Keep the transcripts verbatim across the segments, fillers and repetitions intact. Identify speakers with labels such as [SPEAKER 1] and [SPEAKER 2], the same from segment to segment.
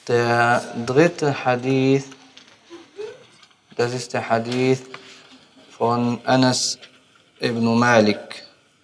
[SPEAKER 1] Der dritte Hadith, das ist der Hadith von Anas ibn Malik.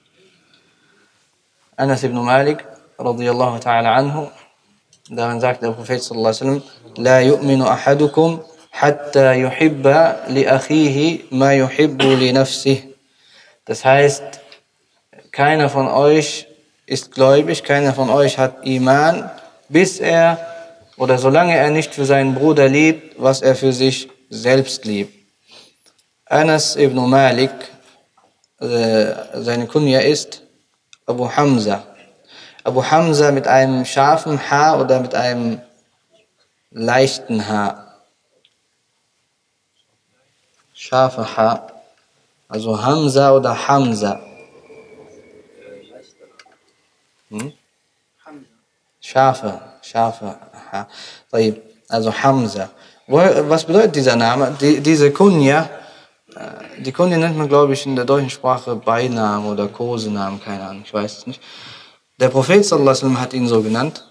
[SPEAKER 1] Anas ibn Malik, radiyallahu ta'ala anhu, darin sagt der Prophet sallallahu alaihi wasallam: La yu'minu ahadukum hatta yuhibba li akhihi ma yuhibbu li nafsihi. Das heißt, keiner von euch ist gläubig, keiner von euch hat Iman, bis er oder solange er nicht für seinen Bruder liebt, was er für sich selbst liebt. Anas ibn Malik, äh, seine Kunja ist Abu Hamza. Abu Hamza mit einem scharfen H oder mit einem leichten H. Scharfe H. Also Hamza oder Hamza. Hm? Scharfe, scharfe H. Also Hamza. Was bedeutet dieser Name? Die, diese Kunja, die Kunja nennt man, glaube ich, in der deutschen Sprache Beinamen oder Kosenamen, keine Ahnung, ich weiß es nicht. Der Prophet sallallahu alaihi wasallam hat ihn so genannt.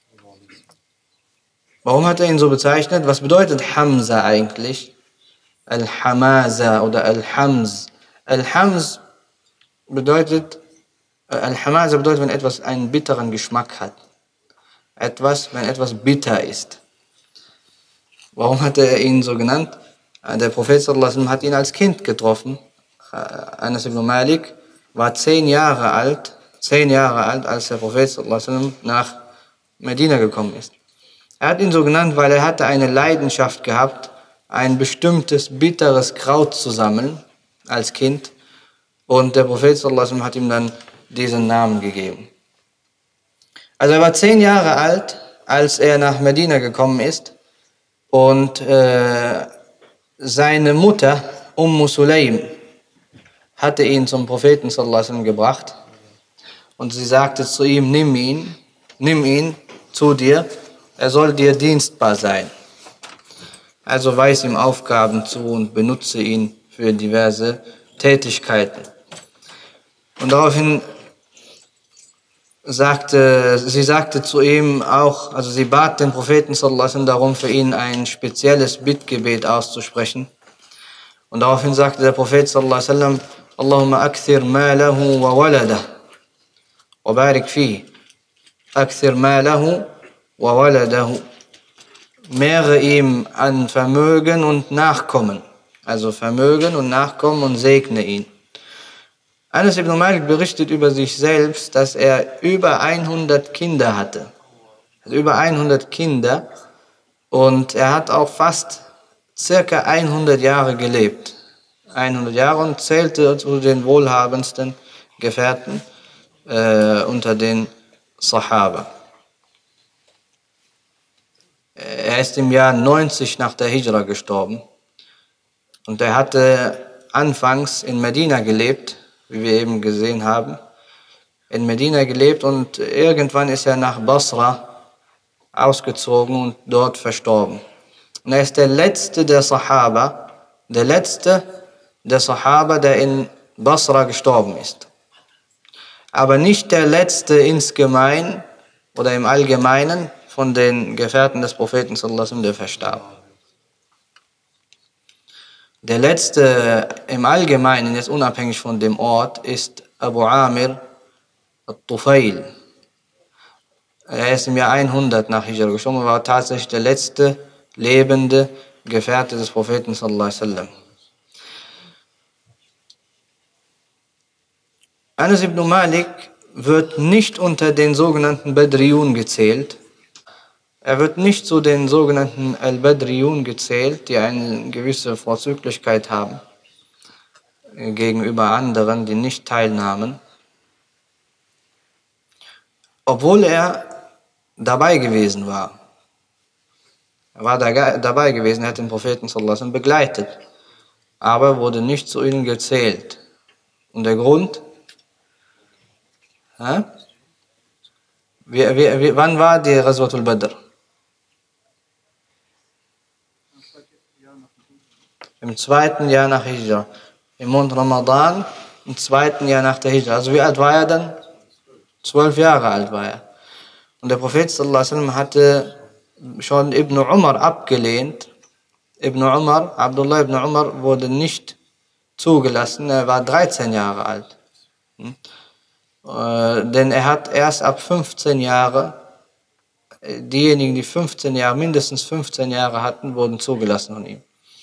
[SPEAKER 1] Warum hat er ihn so bezeichnet? Was bedeutet Hamza eigentlich? Al-Hamaza oder Al-Hamz. Al-Hamz bedeutet, Al-Hamaza bedeutet, wenn etwas einen bitteren Geschmack hat. Etwas, wenn etwas bitter ist. Warum hat er ihn so genannt? Der Prophet sallallahu alaihi wasallam hat ihn als Kind getroffen. Anas ibn Malik war zehn Jahre alt, zehn Jahre alt, als der Prophet sallallahu alaihi wasallam nach Medina gekommen ist. Er hat ihn so genannt, weil er hatte eine Leidenschaft gehabt, ein bestimmtes bitteres Kraut zu sammeln als Kind. Und der Prophet sallallahu alaihi wasallam hat ihm dann diesen Namen gegeben. Also er war zehn Jahre alt, als er nach Medina gekommen ist. Und äh, seine Mutter, Umm Sulaym, hatte ihn zum Propheten sallallahu alaihi wasallam gebracht. Und sie sagte zu ihm: Nimm ihn, nimm ihn zu dir, er soll dir dienstbar sein. Also weis ihm Aufgaben zu und benutze ihn für diverse Tätigkeiten. Und daraufhin sagte, sie sagte zu ihm auch, also sie bat den Propheten sallallahu alaihi wasallam darum, für ihn ein spezielles Bittgebet auszusprechen. Und daraufhin sagte der Prophet sallallahu alaihi wasallam: Allahumma akthir malahu wa waladah wa barik fihi. Akthir malahu wa waladahu. Mehre ihm an Vermögen und Nachkommen. Also Vermögen und Nachkommen und segne ihn. Anas ibn Malik berichtet über sich selbst, dass er über hundert Kinder hatte. Also über hundert Kinder. Und er hat auch fast circa hundert Jahre gelebt. hundert Jahre und zählte zu den wohlhabendsten Gefährten äh, unter den Sahaba. Er ist im Jahr neunzig nach der Hijra gestorben. Und er hatte anfangs in Medina gelebt, wie wir eben gesehen haben, in Medina gelebt und irgendwann ist er nach Basra ausgezogen und dort verstorben. Und er ist der letzte der Sahaba, der letzte der Sahaba, der in Basra gestorben ist. Aber nicht der letzte insgemein oder im Allgemeinen von den Gefährten des Propheten sallallahu alaihi wasallam, der verstarb. Der letzte im Allgemeinen, jetzt unabhängig von dem Ort, ist Abu Amir al-Tufail. Er ist im Jahr hundert nach Hijra gestorben und war tatsächlich der letzte lebende Gefährte des Propheten sallallahu alaihi wasallam. Anas ibn Malik wird nicht unter den sogenannten Badriyun gezählt. Er wird nicht zu den sogenannten Al-Badriyun gezählt, die eine gewisse Vorzüglichkeit haben gegenüber anderen, die nicht teilnahmen. Obwohl er dabei gewesen war. Er war da, dabei gewesen, er hat den Propheten sallallahu alaihi wasallam begleitet, aber wurde nicht zu ihnen gezählt. Und der Grund? Hä? Wie, wie, wie, wann war die Ghazwatul Badr? Im zweiten Jahr nach Hijra. Im Monat Ramadan, im zweiten Jahr nach der Hijra. Also wie alt war er dann? Zwölf Jahre alt war er. Und der Prophet sallallahu alaihi wasallam hatte schon Ibn Umar abgelehnt. Ibn Umar, Abdullah ibn Umar wurde nicht zugelassen, er war dreizehn Jahre alt. Hm? Äh, denn er hat erst ab fünfzehn Jahre, diejenigen, die fünfzehn Jahre, mindestens fünfzehn Jahre hatten, wurden zugelassen von ihm.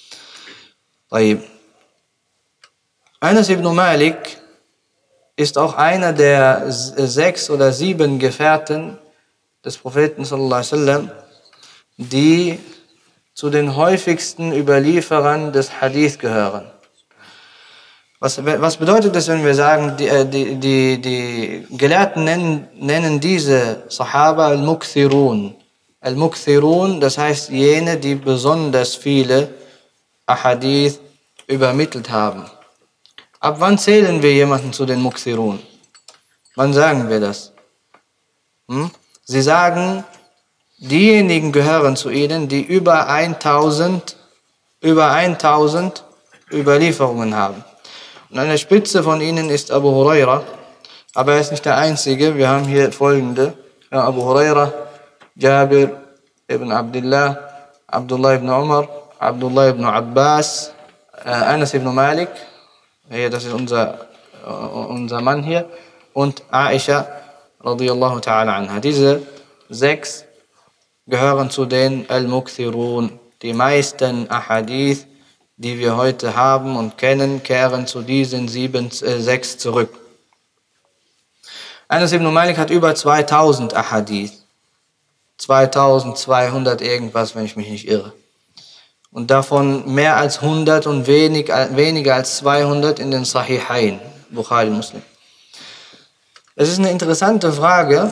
[SPEAKER 1] Anas ibn Malik ist auch einer der sechs oder sieben Gefährten des Propheten sallallahu alaihi wasallam, die zu den häufigsten Überlieferern des Hadith gehören. Was, was bedeutet das, wenn wir sagen, die, die, die, die Gelehrten nennen, nennen diese Sahaba Al-Mukthirun. Al-Mukthirun, das heißt jene, die besonders viele Ahadith übermittelt haben. Ab wann zählen wir jemanden zu den Mukthirun? Wann sagen wir das? Hm? Sie sagen, diejenigen gehören zu ihnen, die über tausend, über tausend Überlieferungen haben. Und an der Spitze von ihnen ist Abu Huraira, aber er ist nicht der einzige. Wir haben hier folgende: ja, Abu Huraira, Jabir ibn Abdullah, Abdullah ibn Umar, Abdullah ibn Abbas, äh, Anas ibn Malik, hier, das ist unser, äh, unser Mann hier, und Aisha radiyallahu ta'ala anha. Diese sechs gehören zu den Al-Mukthirun. Die meisten Ahadith, die wir heute haben und kennen, kehren zu diesen sieben, äh, sechs zurück. Anas ibn Malik hat über zweitausend Ahadith. zweitausendzweihundert irgendwas, wenn ich mich nicht irre. Und davon mehr als hundert und wenig, weniger als zweihundert in den Sahihain, Bukhari, Muslim. Es ist eine interessante Frage.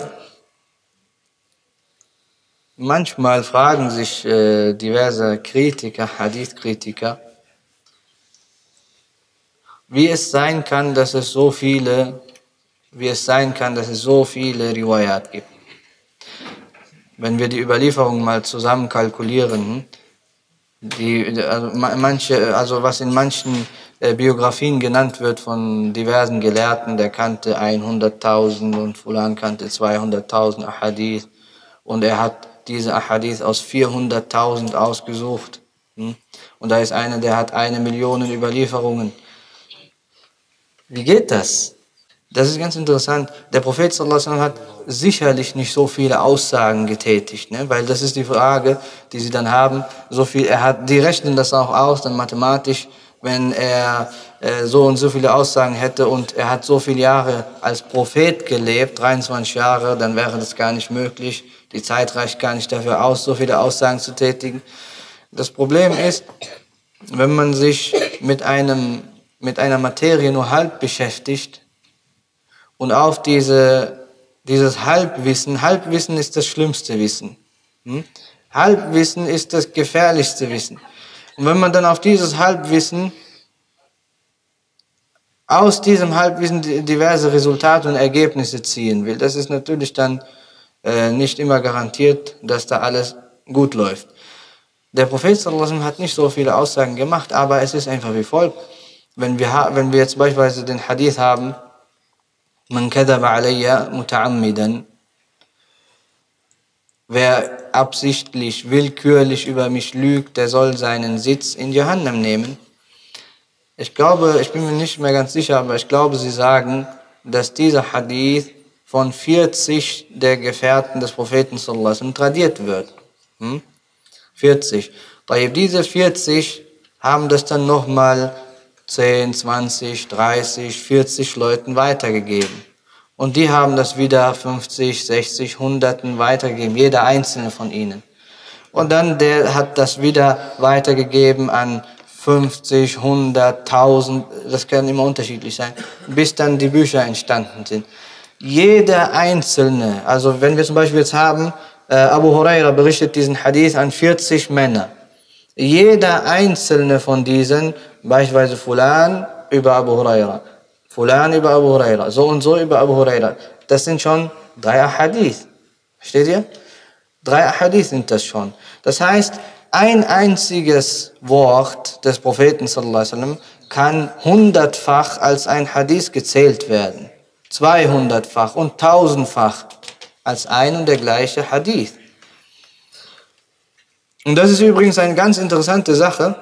[SPEAKER 1] Manchmal fragen sich äh, diverse Kritiker, Hadith-Kritiker, wie es sein kann, dass es so viele, wie es sein kann, dass es so viele Riwayat gibt. Wenn wir die Überlieferung mal zusammen kalkulieren, die, also manche, also was in manchen äh, Biografien genannt wird von diversen Gelehrten, der kannte hunderttausend und Fulan kannte zweihunderttausend Ahadith und er hat diese Ahadith aus vierhunderttausend ausgesucht. Und da ist einer, der hat eine Million Überlieferungen. Wie geht das? Das ist ganz interessant. Der Prophet sallallahu alaihi wasallam hat sicherlich nicht so viele Aussagen getätigt, ne? Weil das ist die Frage, die sie dann haben. So viel, er hat, die rechnen das auch aus, dann mathematisch, wenn er äh, so und so viele Aussagen hätte und er hat so viele Jahre als Prophet gelebt, dreiundzwanzig Jahre, dann wäre das gar nicht möglich. Die Zeit reicht gar nicht dafür aus, so viele Aussagen zu tätigen. Das Problem ist, wenn man sich mit einem, mit einer Materie nur halb beschäftigt, und auf diese, dieses Halbwissen, Halbwissen ist das schlimmste Wissen. Hm? Halbwissen ist das gefährlichste Wissen. Und wenn man dann auf dieses Halbwissen, aus diesem Halbwissen diverse Resultate und Ergebnisse ziehen will, das ist natürlich dann äh, nicht immer garantiert, dass da alles gut läuft. Der Prophet sallallahu alaihi wasallam hat nicht so viele Aussagen gemacht, aber es ist einfach wie folgt. Wenn wir, wenn wir jetzt beispielsweise den Hadith haben, Man kadhaba alayya muta'ammidan. Wer absichtlich, willkürlich über mich lügt, der soll seinen Sitz in Jahannam nehmen. Ich glaube, ich bin mir nicht mehr ganz sicher, aber ich glaube, sie sagen, dass dieser Hadith von vierzig der Gefährten des Propheten sallallahu alaihi wasallam tradiert wird. Hm? vierzig. Diese vierzig haben das dann nochmal zehn, zwanzig, dreißig, vierzig Leuten weitergegeben. Und die haben das wieder fünfzig, sechzig, Hunderten weitergegeben, jeder einzelne von ihnen. Und dann der hat das wieder weitergegeben an fünfzig, hundert, tausend, das kann immer unterschiedlich sein, bis dann die Bücher entstanden sind. Jeder einzelne, also wenn wir zum Beispiel jetzt haben, äh, Abu Huraira berichtet diesen Hadith an vierzig Männer. Jeder einzelne von diesen, beispielsweise Fulan über Abu Huraira, Fulan über Abu Huraira, so und so über Abu Huraira, das sind schon drei Ahadith. Versteht ihr? Drei Ahadith sind das schon. Das heißt, ein einziges Wort des Propheten sallallahu alaihi wasallam kann hundertfach als ein Hadith gezählt werden, zweihundertfach und tausendfach als ein und der gleiche Hadith. Und das ist übrigens eine ganz interessante Sache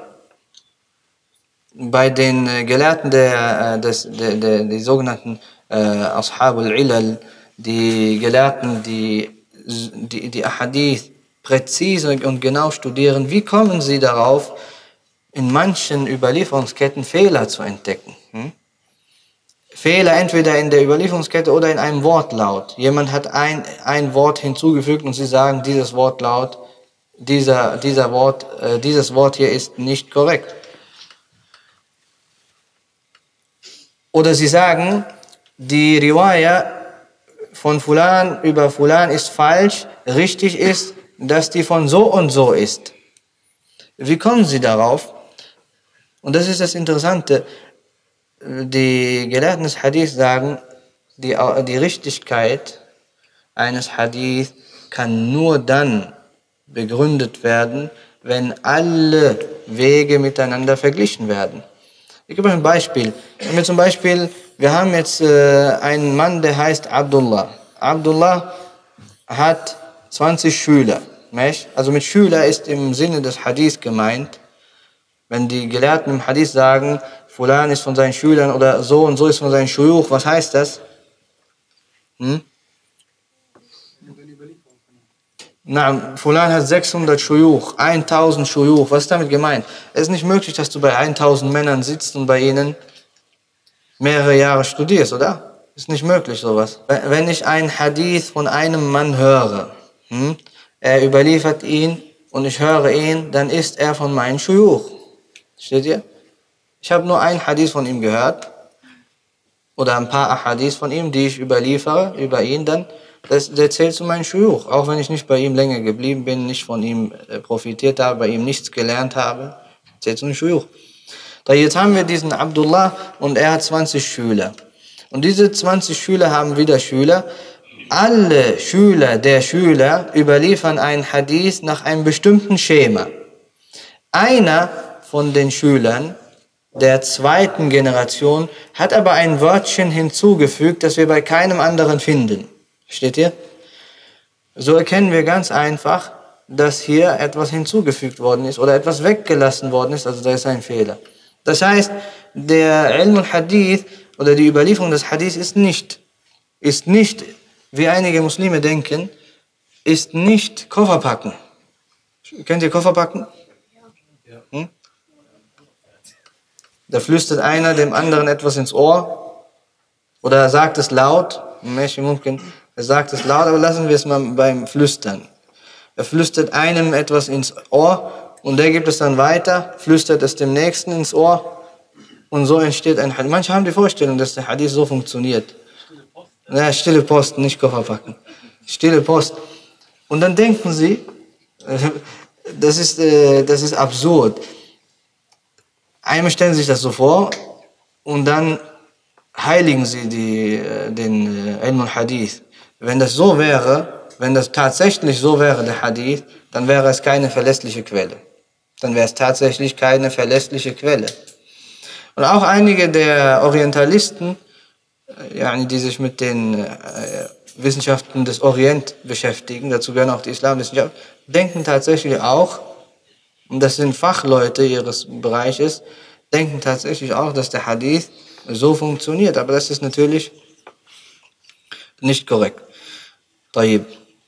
[SPEAKER 1] bei den äh, Gelehrten der, äh, des, der, der, die sogenannten äh, Ashab al-Ilal, die Gelehrten, die die, die Ahadith präzise und genau studieren. Wie kommen sie darauf, in manchen Überlieferungsketten Fehler zu entdecken? Hm? Fehler entweder in der Überlieferungskette oder in einem Wortlaut. Jemand hat ein, ein Wort hinzugefügt und sie sagen, dieses Wortlaut, dieser, dieser Wort, äh, dieses Wort hier ist nicht korrekt. Oder sie sagen, die Riwaya von Fulan über Fulan ist falsch, richtig ist, dass die von so und so ist. Wie kommen sie darauf? Und das ist das Interessante. Die Gelehrten des Hadith sagen, die, die Richtigkeit eines Hadith kann nur dann begründet werden, wenn alle Wege miteinander verglichen werden. Ich gebe euch ein Beispiel. Wenn wir zum Beispiel, wir haben jetzt äh, einen Mann, der heißt Abdullah. Abdullah hat zwanzig Schüler. Also mit Schüler ist im Sinne des Hadith gemeint, wenn die Gelehrten im Hadith sagen, Fulan ist von seinen Schülern oder so und so ist von seinen Schuyuch, was heißt das? Hm? Na, Fulan hat sechshundert Schuyuch, tausend Schuyuch. Was ist damit gemeint? Es ist nicht möglich, dass du bei tausend Männern sitzt und bei ihnen mehrere Jahre studierst, oder? Ist nicht möglich, sowas. Wenn ich einen Hadith von einem Mann höre, hm, er überliefert ihn und ich höre ihn, dann ist er von meinen Schuyuch. Steht ihr? Ich habe nur einen Hadith von ihm gehört oder ein paar Ahadith von ihm, die ich überliefere über ihn, dann das, der zählt zu meinen Schuyuch. Auch wenn ich nicht bei ihm länger geblieben bin, nicht von ihm profitiert habe, bei ihm nichts gelernt habe, zählt zu meinen Schuyuch. Da jetzt haben wir diesen Abdullah und er hat zwanzig Schüler. Und diese zwanzig Schüler haben wieder Schüler. Alle Schüler der Schüler überliefern einen Hadith nach einem bestimmten Schema. Einer von den Schülern der zweiten Generation hat aber ein Wörtchen hinzugefügt, das wir bei keinem anderen finden. Steht ihr? So erkennen wir ganz einfach, dass hier etwas hinzugefügt worden ist oder etwas weggelassen worden ist, also da ist ein Fehler. Das heißt, der Ilm al-Hadith oder die Überlieferung des Hadith ist nicht, ist nicht, wie einige Muslime denken, ist nicht Kofferpacken. Kennt ihr Kofferpacken? Hm? Da flüstert einer dem anderen etwas ins Ohr oder er sagt es laut. Er sagt es laut, aber lassen wir es mal beim Flüstern. Er flüstert einem etwas ins Ohr und der gibt es dann weiter, flüstert es dem Nächsten ins Ohr und so entsteht ein Hadith. Manche haben die Vorstellung, dass der Hadith so funktioniert. Stille Post, ja, stille Post, nicht Kofferpacken. Stille Post. Und dann denken sie, das ist, das ist absurd. Einmal stellen sie sich das so vor und dann heiligen sie die, den Ilm al-Hadith. Wenn das so wäre, wenn das tatsächlich so wäre, der Hadith, dann wäre es keine verlässliche Quelle. Dann wäre es tatsächlich keine verlässliche Quelle. Und auch einige der Orientalisten, die sich mit den Wissenschaften des Orient beschäftigen, dazu gehören auch die Islamwissenschaften, denken tatsächlich auch, und das sind Fachleute ihres Bereiches, denken tatsächlich auch, dass der Hadith so funktioniert. Aber das ist natürlich nicht korrekt. Taib.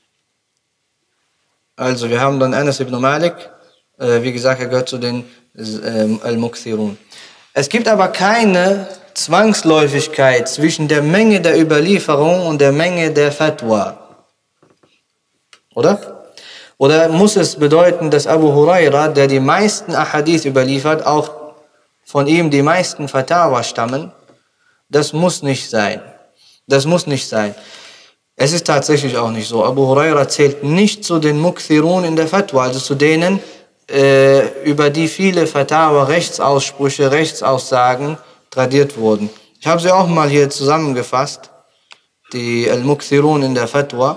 [SPEAKER 1] Also wir haben dann Anas ibn Malik, äh, wie gesagt, er gehört zu den äh, Al-Mukthirun. Es gibt aber keine Zwangsläufigkeit zwischen der Menge der Überlieferung und der Menge der Fatwa. Oder? Oder muss es bedeuten, dass Abu Huraira, der die meisten Ahadith überliefert, auch von ihm die meisten Fatawa stammen? Das muss nicht sein. Das muss nicht sein. Es ist tatsächlich auch nicht so. Abu Huraira zählt nicht zu den Mukthirun in der Fatwa, also zu denen, äh, über die viele Fatawa, Rechtsaussprüche, Rechtsaussagen tradiert wurden. Ich habe sie auch mal hier zusammengefasst, die Al-Mukthirun in der Fatwa.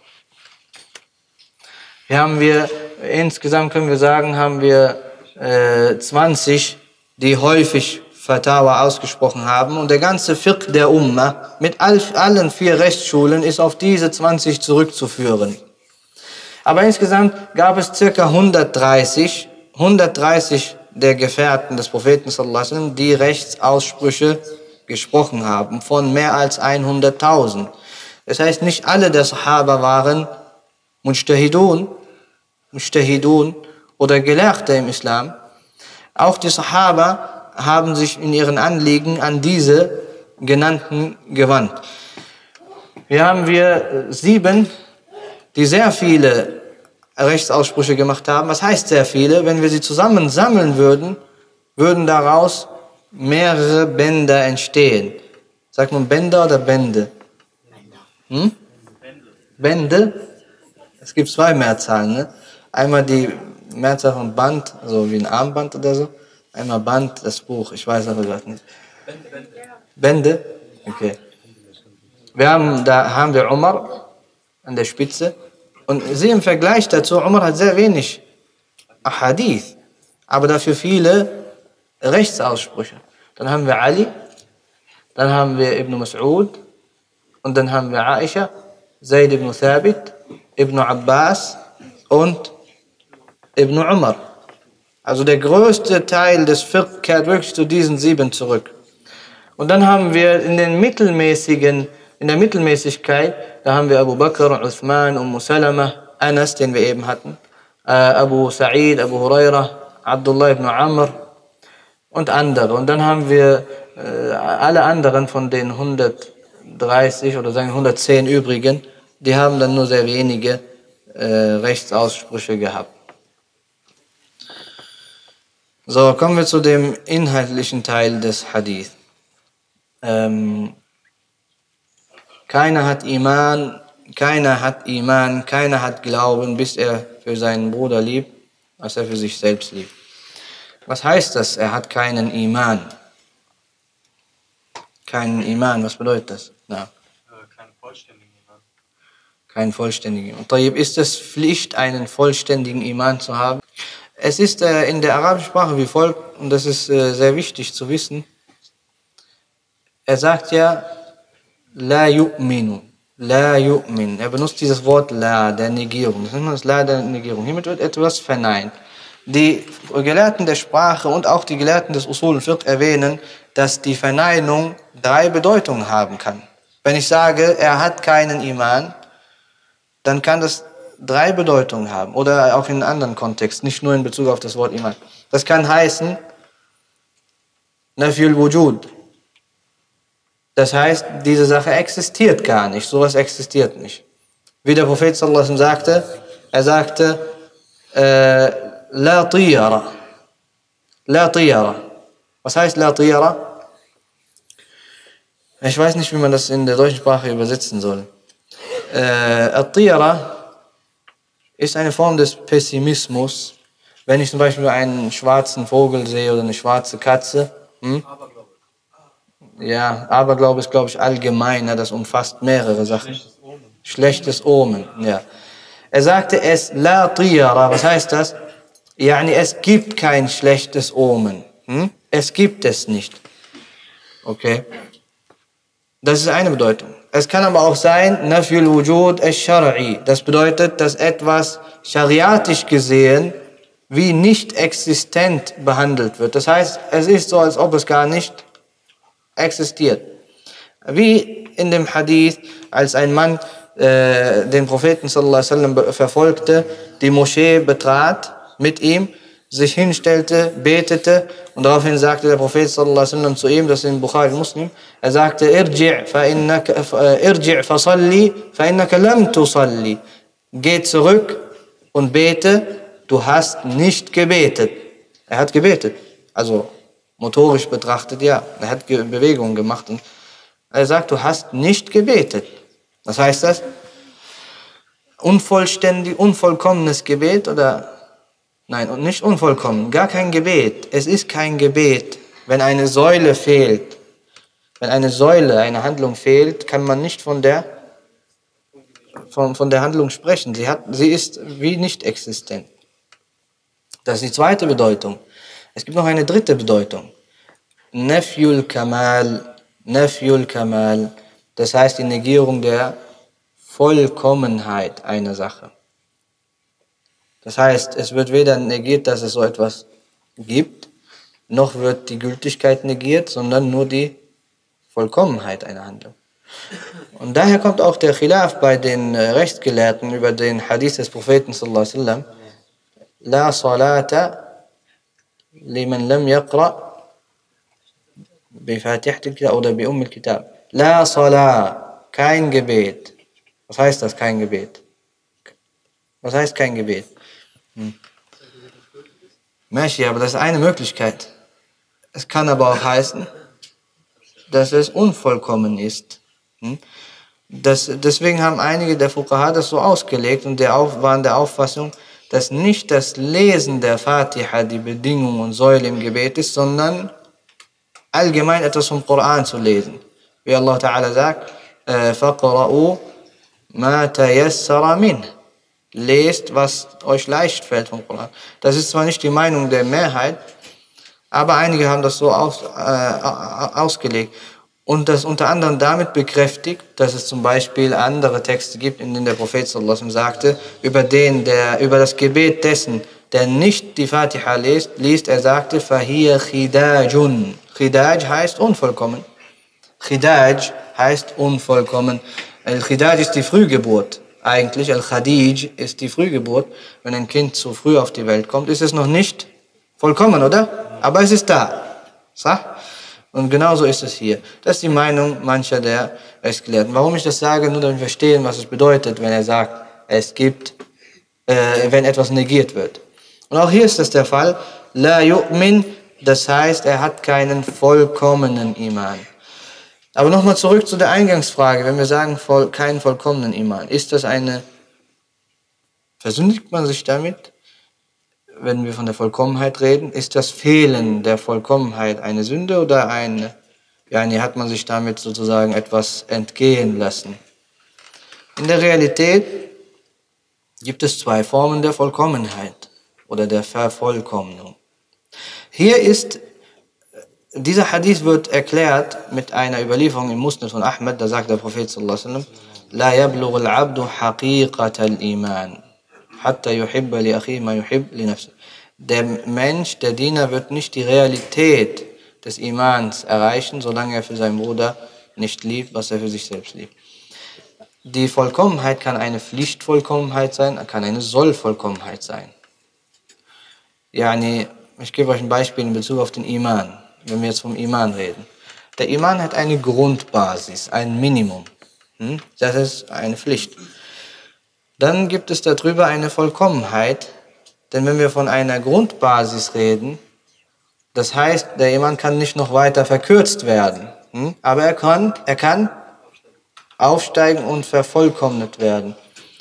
[SPEAKER 1] Hier haben wir, insgesamt können wir sagen, haben wir äh, zwanzig, die häufig Fatawa ausgesprochen haben. Und der ganze Fiqh der Ummah mit all, allen vier Rechtsschulen ist auf diese zwanzig zurückzuführen. Aber insgesamt gab es circa hundertdreißig, hundertdreißig der Gefährten des Propheten sallallahu alaihi wasallam, die Rechtsaussprüche gesprochen haben, von mehr als hunderttausend. Das heißt, nicht alle der Sahaba waren Mujtahidun, Mujtahidun oder Gelehrte im Islam. Auch die Sahaba haben sich in ihren Anliegen an diese genannten gewandt. Hier haben wir sieben, die sehr viele Rechtsaussprüche gemacht haben. Was heißt sehr viele? Wenn wir sie zusammen sammeln würden, würden daraus mehrere Bänder entstehen. Sagt man Bänder oder Bände? Hm? Bände? Es gibt zwei Mehrzahlen. Ne? Einmal die Mehrzahl von Band, also wie ein Armband oder so. Einmal Band, das Buch. Ich weiß aber gerade nicht. Bände? Okay. Wir haben, da haben wir Umar an der Spitze. Und sie im Vergleich dazu, Umar hat sehr wenig Ahadith, aber dafür viele Rechtsaussprüche. Dann haben wir Ali, dann haben wir Ibn Mas'ud und dann haben wir Aisha, Zayd ibn Thabit, Ibn Abbas und Ibn Umar. Also der größte Teil des Fiqh kehrt wirklich zu diesen sieben zurück. Und dann haben wir in den mittelmäßigen, in der Mittelmäßigkeit, da haben wir Abu Bakr, Uthman, Umm Salama, Anas, den wir eben hatten, äh, Abu Sa'id, Abu Huraira, Abdullah ibn Amr und andere. Und dann haben wir äh, alle anderen von den hundertdreißig oder sagen hundertzehn übrigen, die haben dann nur sehr wenige äh, Rechtsaussprüche gehabt. So, kommen wir zu dem inhaltlichen Teil des Hadith. Ähm, keiner hat Iman, keiner hat Iman, keiner hat Glauben, bis er für seinen Bruder liebt, als er für sich selbst liebt. Was heißt das? Er hat keinen Iman. Keinen Iman, was bedeutet das? Na.
[SPEAKER 2] Keinen vollständigen Iman.
[SPEAKER 1] Keinen vollständigen Iman. Und ist es Pflicht, einen vollständigen Iman zu haben? Es ist äh, in der arabischen Sprache wie folgt, und das ist äh, sehr wichtig zu wissen. Er sagt ja, La yu'minu, La yu'min. Er benutzt dieses Wort La, der Negierung. Das nennt man das La der Negierung. Hiermit wird etwas verneint. Die Gelehrten der Sprache und auch die Gelehrten des Usul al-Fiqh erwähnen, dass die Verneinung drei Bedeutungen haben kann. Wenn ich sage, er hat keinen Iman, dann kann das drei Bedeutungen haben. Oder auch in einem anderen Kontext, nicht nur in Bezug auf das Wort Iman. Das kann heißen, Nafyul Wujud. Das heißt, diese Sache existiert gar nicht. Sowas existiert nicht. Wie der Prophet sallallahu alaihi wasallam sagte, er sagte, äh, La tiyara. La tiyara. Was heißt La tiyara? Ich weiß nicht, wie man das in der deutschen Sprache übersetzen soll. Äh, Tiyara ist eine Form des Pessimismus. Wenn ich zum Beispiel einen schwarzen Vogel sehe oder eine schwarze Katze, hm? Ja, Aberglaube ist, glaube ich, allgemeiner, das umfasst mehrere Sachen.
[SPEAKER 2] Schlechtes Omen.
[SPEAKER 1] Schlechtes Omen, ja. Er sagte es, La tiyara, was heißt das? Yani, es gibt kein schlechtes Omen. Hm? Es gibt es nicht. Okay. Das ist eine Bedeutung. Es kann aber auch sein, Nafyul Wujud al-Shar'i. Das bedeutet, dass etwas schariatisch gesehen wie nicht existent behandelt wird. Das heißt, es ist so, als ob es gar nicht existiert. Wie in dem Hadith, als ein Mann äh, den Propheten sallallahu alaihi wasallam verfolgte, die Moschee betrat mit ihm, sich hinstellte, betete und daraufhin sagte der Prophet sallallahu alaihi wasallam zu ihm, das ist in Bukhari Muslim, er sagte, irji' fa innaka irji' fa salli fa innaka lam tusalli. Geh zurück und bete, du hast nicht gebetet. Er hat gebetet, also motorisch betrachtet, ja, er hat Bewegungen gemacht und er sagt, du hast nicht gebetet. Was heißt das? Unvollständig, unvollkommenes Gebet oder nein, und nicht unvollkommen, gar kein Gebet. Es ist kein Gebet. Wenn eine Säule fehlt, wenn eine Säule, eine Handlung fehlt, kann man nicht von der, von, von der Handlung sprechen. Sie, hat, sie ist wie nicht existent. Das ist die zweite Bedeutung. Es gibt noch eine dritte Bedeutung. Nafyul Kamal, Nafyul Kamal. Das heißt die Negierung der Vollkommenheit einer Sache. Das heißt, es wird weder negiert, dass es so etwas gibt, noch wird die Gültigkeit negiert, sondern nur die Vollkommenheit einer Handlung. Und daher kommt auch der Khilaf bei den äh, Rechtsgelehrten über den Hadith des Propheten sallallahu alaihi wasallam: La salata liman lam yaqra bi Fatihatil Kitab oder bi Ummil Kitab. La salat, kein Gebet. Was heißt das, kein Gebet? Was heißt kein Gebet? Hm. Mäschi, aber das ist eine Möglichkeit. Es kann aber auch heißen, dass es unvollkommen ist. Hm? Das, deswegen haben einige der Fuqaha das so ausgelegt und der auf, waren der Auffassung, dass nicht das Lesen der Fatiha die Bedingung und Säule im Gebet ist, sondern allgemein etwas vom Koran zu lesen. Wie Allah Ta'ala sagt, فَقْرَؤُوا مَا تَيَسَّرَ مِنْهِ. Lest, was euch leicht fällt vom Koran. Das ist zwar nicht die Meinung der Mehrheit, aber einige haben das so aus, äh, ausgelegt und das unter anderem damit bekräftigt, dass es zum Beispiel andere Texte gibt, in denen der Prophet sallallahu alaihi wasallam sagte, über den, der, über das Gebet dessen, der nicht die Fatiha liest, liest er sagte, فَهِيَ خِدَاجٌ. Khidaj heißt unvollkommen. Khidaj heißt unvollkommen. Al-Khidaj ist die Frühgeburt. Eigentlich, Al-Khadij ist die Frühgeburt. Wenn ein Kind zu früh auf die Welt kommt, ist es noch nicht vollkommen, oder? Aber es ist da. Und genauso ist es hier. Das ist die Meinung mancher der Rechtsgelehrten. Warum ich das sage, nur damit wir verstehen, was es bedeutet, wenn er sagt, es gibt, äh, wenn etwas negiert wird. Und auch hier ist das der Fall. La yu'min, das heißt, er hat keinen vollkommenen Iman. Aber nochmal zurück zu der Eingangsfrage, wenn wir sagen, voll, keinen vollkommenen Iman, ist das eine, versündigt man sich damit, wenn wir von der Vollkommenheit reden? Ist das Fehlen der Vollkommenheit eine Sünde oder eine, ja, nee, hat man sich damit sozusagen etwas entgehen lassen? In der Realität gibt es zwei Formen der Vollkommenheit oder der Vervollkommnung. Hier ist Dieser Hadith wird erklärt mit einer Überlieferung im Musnad von Ahmad, da sagt der Prophet sallallahu alaihi wasallam, La yablughu al-abdu haqiqata al-iman, hatta yuhibba li akhihi ma yuhib li nafsihi. Der Mensch, der Diener, wird nicht die Realität des Imans erreichen, solange er für seinen Bruder nicht liebt, was er für sich selbst liebt. Die Vollkommenheit kann eine Pflichtvollkommenheit sein, kann eine Sollvollkommenheit sein. Yani, ich gebe euch ein Beispiel in Bezug auf den Iman. Wenn wir jetzt vom Iman reden. Der Iman hat eine Grundbasis, ein Minimum. Das ist eine Pflicht. Dann gibt es darüber eine Vollkommenheit, denn wenn wir von einer Grundbasis reden, das heißt, der Iman kann nicht noch weiter verkürzt werden, aber er kann, er kann aufsteigen und vervollkommnet werden.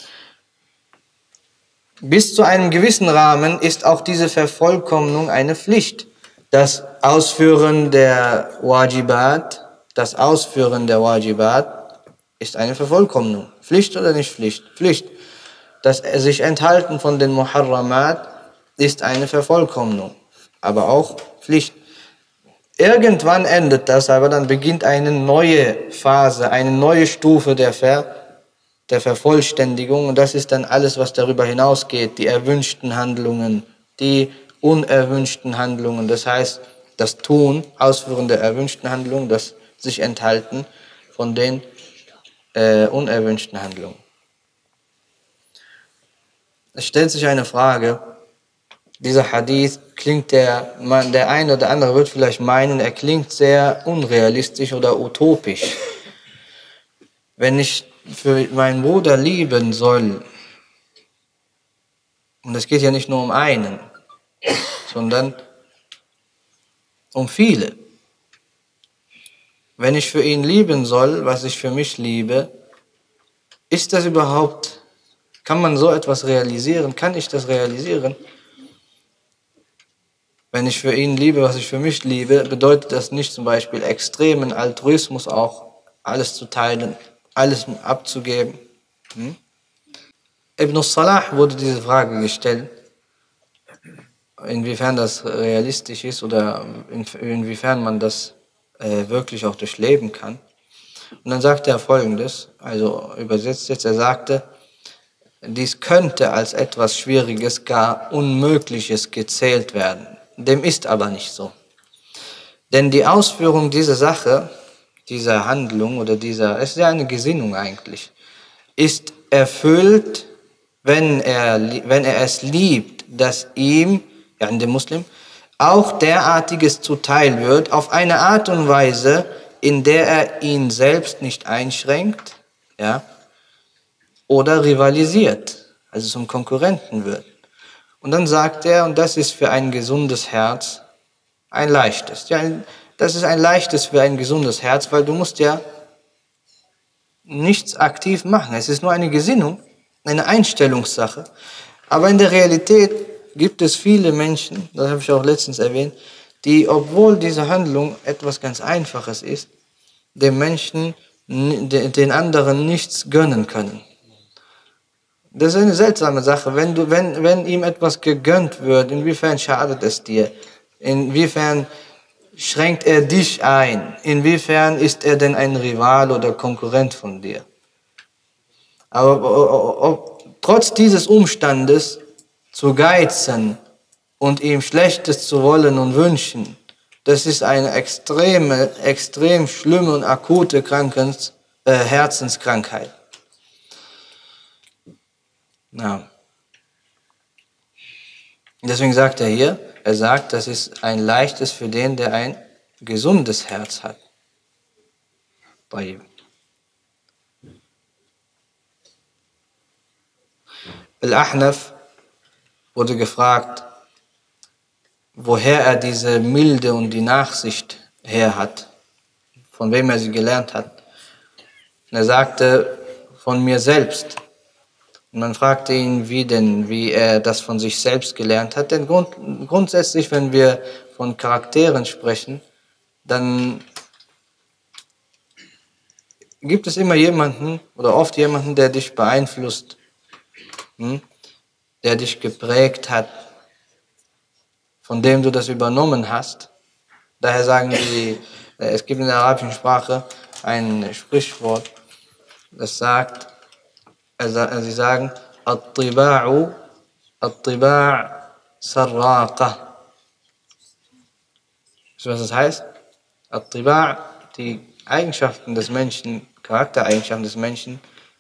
[SPEAKER 1] Bis zu einem gewissen Rahmen ist auch diese Vervollkommnung eine Pflicht. Das Ausführen der Wajibat, das Ausführen der Wajibat ist eine Vervollkommnung. Pflicht oder nicht Pflicht? Pflicht. Das sich enthalten von den Muharramat ist eine Vervollkommnung, aber auch Pflicht. Irgendwann endet das, aber dann beginnt eine neue Phase, eine neue Stufe der, Ver, der Vervollständigung und das ist dann alles, was darüber hinausgeht, die erwünschten Handlungen, die unerwünschten Handlungen, das heißt, das Tun, Ausführen der erwünschten Handlungen, das sich enthalten von den äh, unerwünschten Handlungen. Es stellt sich eine Frage, dieser Hadith klingt der, man, der eine oder andere wird vielleicht meinen, er klingt sehr unrealistisch oder utopisch. Wenn ich für meinen Bruder lieben soll, und es geht ja nicht nur um einen, sondern um viele. Wenn ich für ihn lieben soll, was ich für mich liebe, ist das überhaupt, kann man so etwas realisieren? Kann ich das realisieren? Wenn ich für ihn liebe, was ich für mich liebe, bedeutet das nicht zum Beispiel extremen Altruismus auch, alles zu teilen, alles abzugeben? Hm? Ibn Salah wurde diese Frage gestellt, inwiefern das realistisch ist oder inwiefern man das äh, wirklich auch durchleben kann. Und dann sagte er Folgendes, also übersetzt jetzt, er sagte, dies könnte als etwas Schwieriges, gar Unmögliches gezählt werden. Dem ist aber nicht so. Denn die Ausführung dieser Sache, dieser Handlung oder dieser, es ist ja eine Gesinnung eigentlich, ist erfüllt, wenn er, wenn er es liebt, dass ihm, ja, dem Muslim, auch derartiges zuteil wird, auf eine Art und Weise, in der er ihn selbst nicht einschränkt, ja, oder rivalisiert, also zum Konkurrenten wird. Und dann sagt er, und das ist für ein gesundes Herz ein leichtes. Ja, das ist ein leichtes für ein gesundes Herz, weil du musst ja nichts aktiv machen. Es ist nur eine Gesinnung, eine Einstellungssache. Aber in der Realität gibt es viele Menschen, das habe ich auch letztens erwähnt, die, obwohl diese Handlung etwas ganz Einfaches ist, dem Menschen, den anderen nichts gönnen können. Das ist eine seltsame Sache. Wenn, du, wenn, wenn ihm etwas gegönnt wird, inwiefern schadet es dir? Inwiefern schränkt er dich ein? Inwiefern ist er denn ein Rival oder Konkurrent von dir? Aber ob, trotz dieses Umstandes zu geizen und ihm Schlechtes zu wollen und wünschen, das ist eine extreme, extrem schlimme und akute Krankens, äh, Herzenskrankheit. Ja. Deswegen sagt er hier, er sagt, das ist ein leichtes für den, der ein gesundes Herz hat. Bei ihm. Al-Ahnaf wurde gefragt, woher er diese Milde und die Nachsicht her hat, von wem er sie gelernt hat. Und er sagte, von mir selbst. Und man fragte ihn, wie denn, wie er das von sich selbst gelernt hat. Denn grund, grundsätzlich, wenn wir von Charakteren sprechen, dann gibt es immer jemanden oder oft jemanden, der dich beeinflusst, hm, der dich geprägt hat, von dem du das übernommen hast. Daher sagen die, es gibt in der arabischen Sprache ein Sprichwort, das sagt, also sie sagen, At-Tiba'u, At-Tiba' Sarraqa. Weißt du, was das heißt? At-Tiba', die Eigenschaften des Menschen, Charaktereigenschaften des Menschen,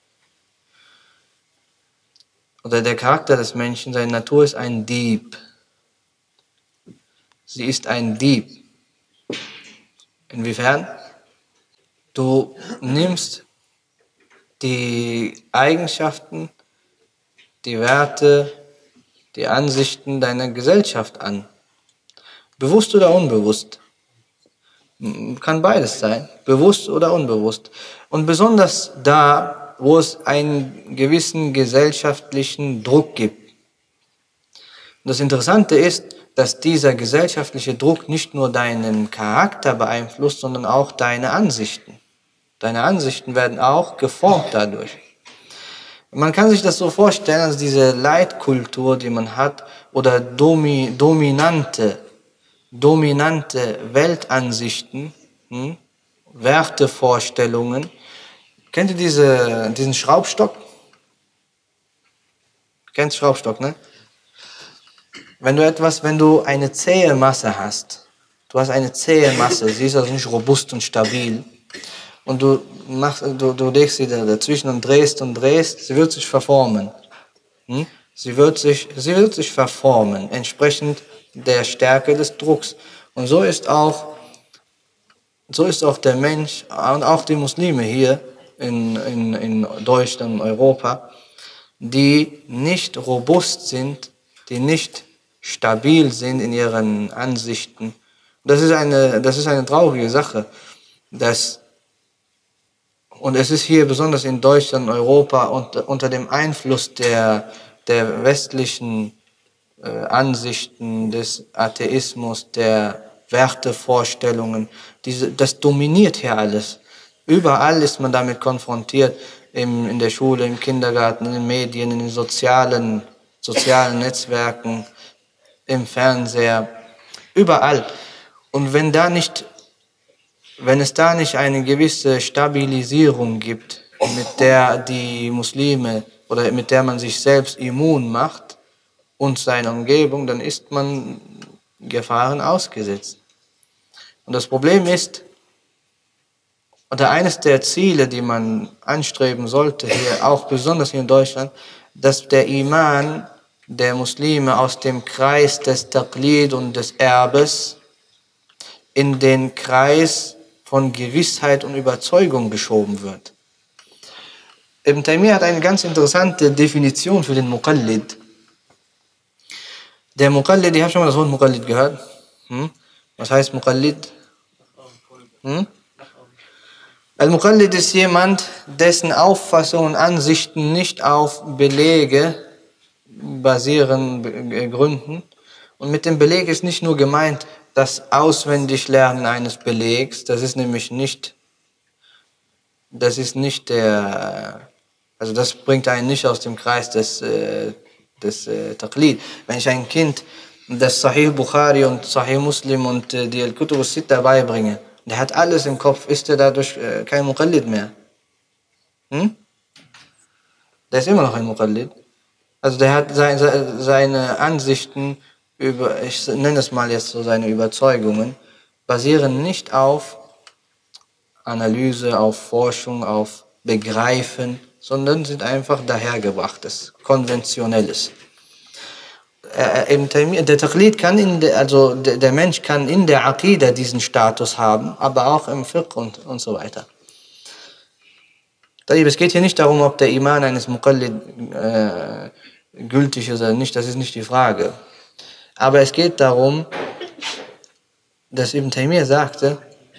[SPEAKER 1] oder der Charakter des Menschen, seine Natur ist ein Dieb. Sie ist ein Dieb. Inwiefern? Du nimmst die Eigenschaften, die Werte, die Ansichten deiner Gesellschaft an. Bewusst oder unbewusst. Kann beides sein, bewusst oder unbewusst. Und besonders da, wo es einen gewissen gesellschaftlichen Druck gibt. Und das Interessante ist, dass dieser gesellschaftliche Druck nicht nur deinen Charakter beeinflusst, sondern auch deine Ansichten. Deine Ansichten werden auch geformt dadurch. Man kann sich das so vorstellen, als diese Leitkultur, die man hat, oder domi, dominante, dominante Weltansichten, hm, Wertevorstellungen. Kennt ihr diese, diesen Schraubstock? Kennst Schraubstock, ne? Wenn du etwas, wenn du eine zähe Masse hast, du hast eine zähe Masse, sie ist also nicht robust und stabil, und du, machst, du, du legst sie da dazwischen und drehst und drehst, sie wird sich verformen. Hm? Sie, wird sich, sie wird sich verformen, entsprechend der Stärke des Drucks. Und so ist auch, so ist auch der Mensch und auch die Muslime hier in, in, in Deutschland und Europa, die nicht robust sind, die nicht stabil sind in ihren Ansichten. Das ist eine, das ist eine traurige Sache, dass Und es ist hier besonders in Deutschland, Europa unter, unter dem Einfluss der, der westlichen äh, Ansichten, des Atheismus, der Wertevorstellungen, diese, das dominiert hier alles. Überall ist man damit konfrontiert, im, in der Schule, im Kindergarten, in den Medien, in den sozialen, sozialen Netzwerken, im Fernseher, überall. Und wenn da nicht Wenn es da nicht eine gewisse Stabilisierung gibt, mit der die Muslime oder mit der man sich selbst immun macht und seine Umgebung, dann ist man Gefahren ausgesetzt. Und das Problem ist, oder eines der Ziele, die man anstreben sollte, hier auch besonders hier in Deutschland, dass der Iman der Muslime aus dem Kreis des Taqlid und des Erbes in den Kreis von Gewissheit und Überzeugung geschoben wird. Ibn Taymiyyah hat eine ganz interessante Definition für den Muqallid. Der Muqallid, ich habe schon mal das Wort Muqallid gehört. Hm? Was heißt Muqallid? Hm? Al-Muqallid ist jemand, dessen Auffassungen und Ansichten nicht auf Belege basieren, gründen. Und mit dem Beleg ist nicht nur gemeint, das Auswendiglernen eines Belegs, das ist nämlich nicht, das ist nicht der, also das bringt einen nicht aus dem Kreis des, des Taqlid. Wenn ich ein Kind das Sahih Bukhari und Sahih Muslim und die Al-Kutub al-Sitta beibringe, der hat alles im Kopf, ist er dadurch kein Muqallid mehr? Hm? Der ist immer noch ein Muqallid. Also der hat seine, seine Ansichten über, ich nenne es mal jetzt so, seine Überzeugungen, basieren nicht auf Analyse, auf Forschung, auf Begreifen, sondern sind einfach dahergebrachtes, konventionelles. Der Taqlid kann in der, also der Mensch kann in der Aqidah diesen Status haben, aber auch im Fiqh und, und so weiter. Es geht hier nicht darum, ob der Iman eines Muqallid äh, gültig ist oder nicht, das ist nicht die Frage. Aber es geht darum, dass Ibn Taymiyyah sagte,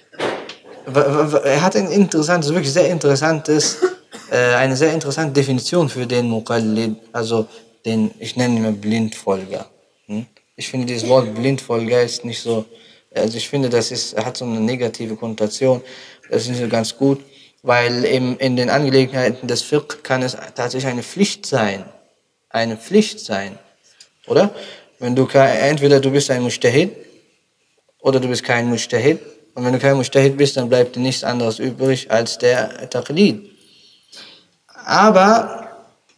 [SPEAKER 1] er hat ein interessantes, wirklich sehr interessantes, äh, eine sehr interessante Definition für den Muqallid, also den, ich nenne ihn mal Blindfolger. Hm? Ich finde, dieses Wort Blindfolger ist nicht so, also ich finde, das ist, hat so eine negative Konnotation, das ist nicht so ganz gut, weil im, in den Angelegenheiten des Fiqh kann es tatsächlich eine Pflicht sein, eine Pflicht sein, oder? Wenn du, entweder du bist ein Mujtahid, oder du bist kein Mujtahid, und wenn du kein Mujtahid bist, dann bleibt dir nichts anderes übrig als der Taqlid. Aber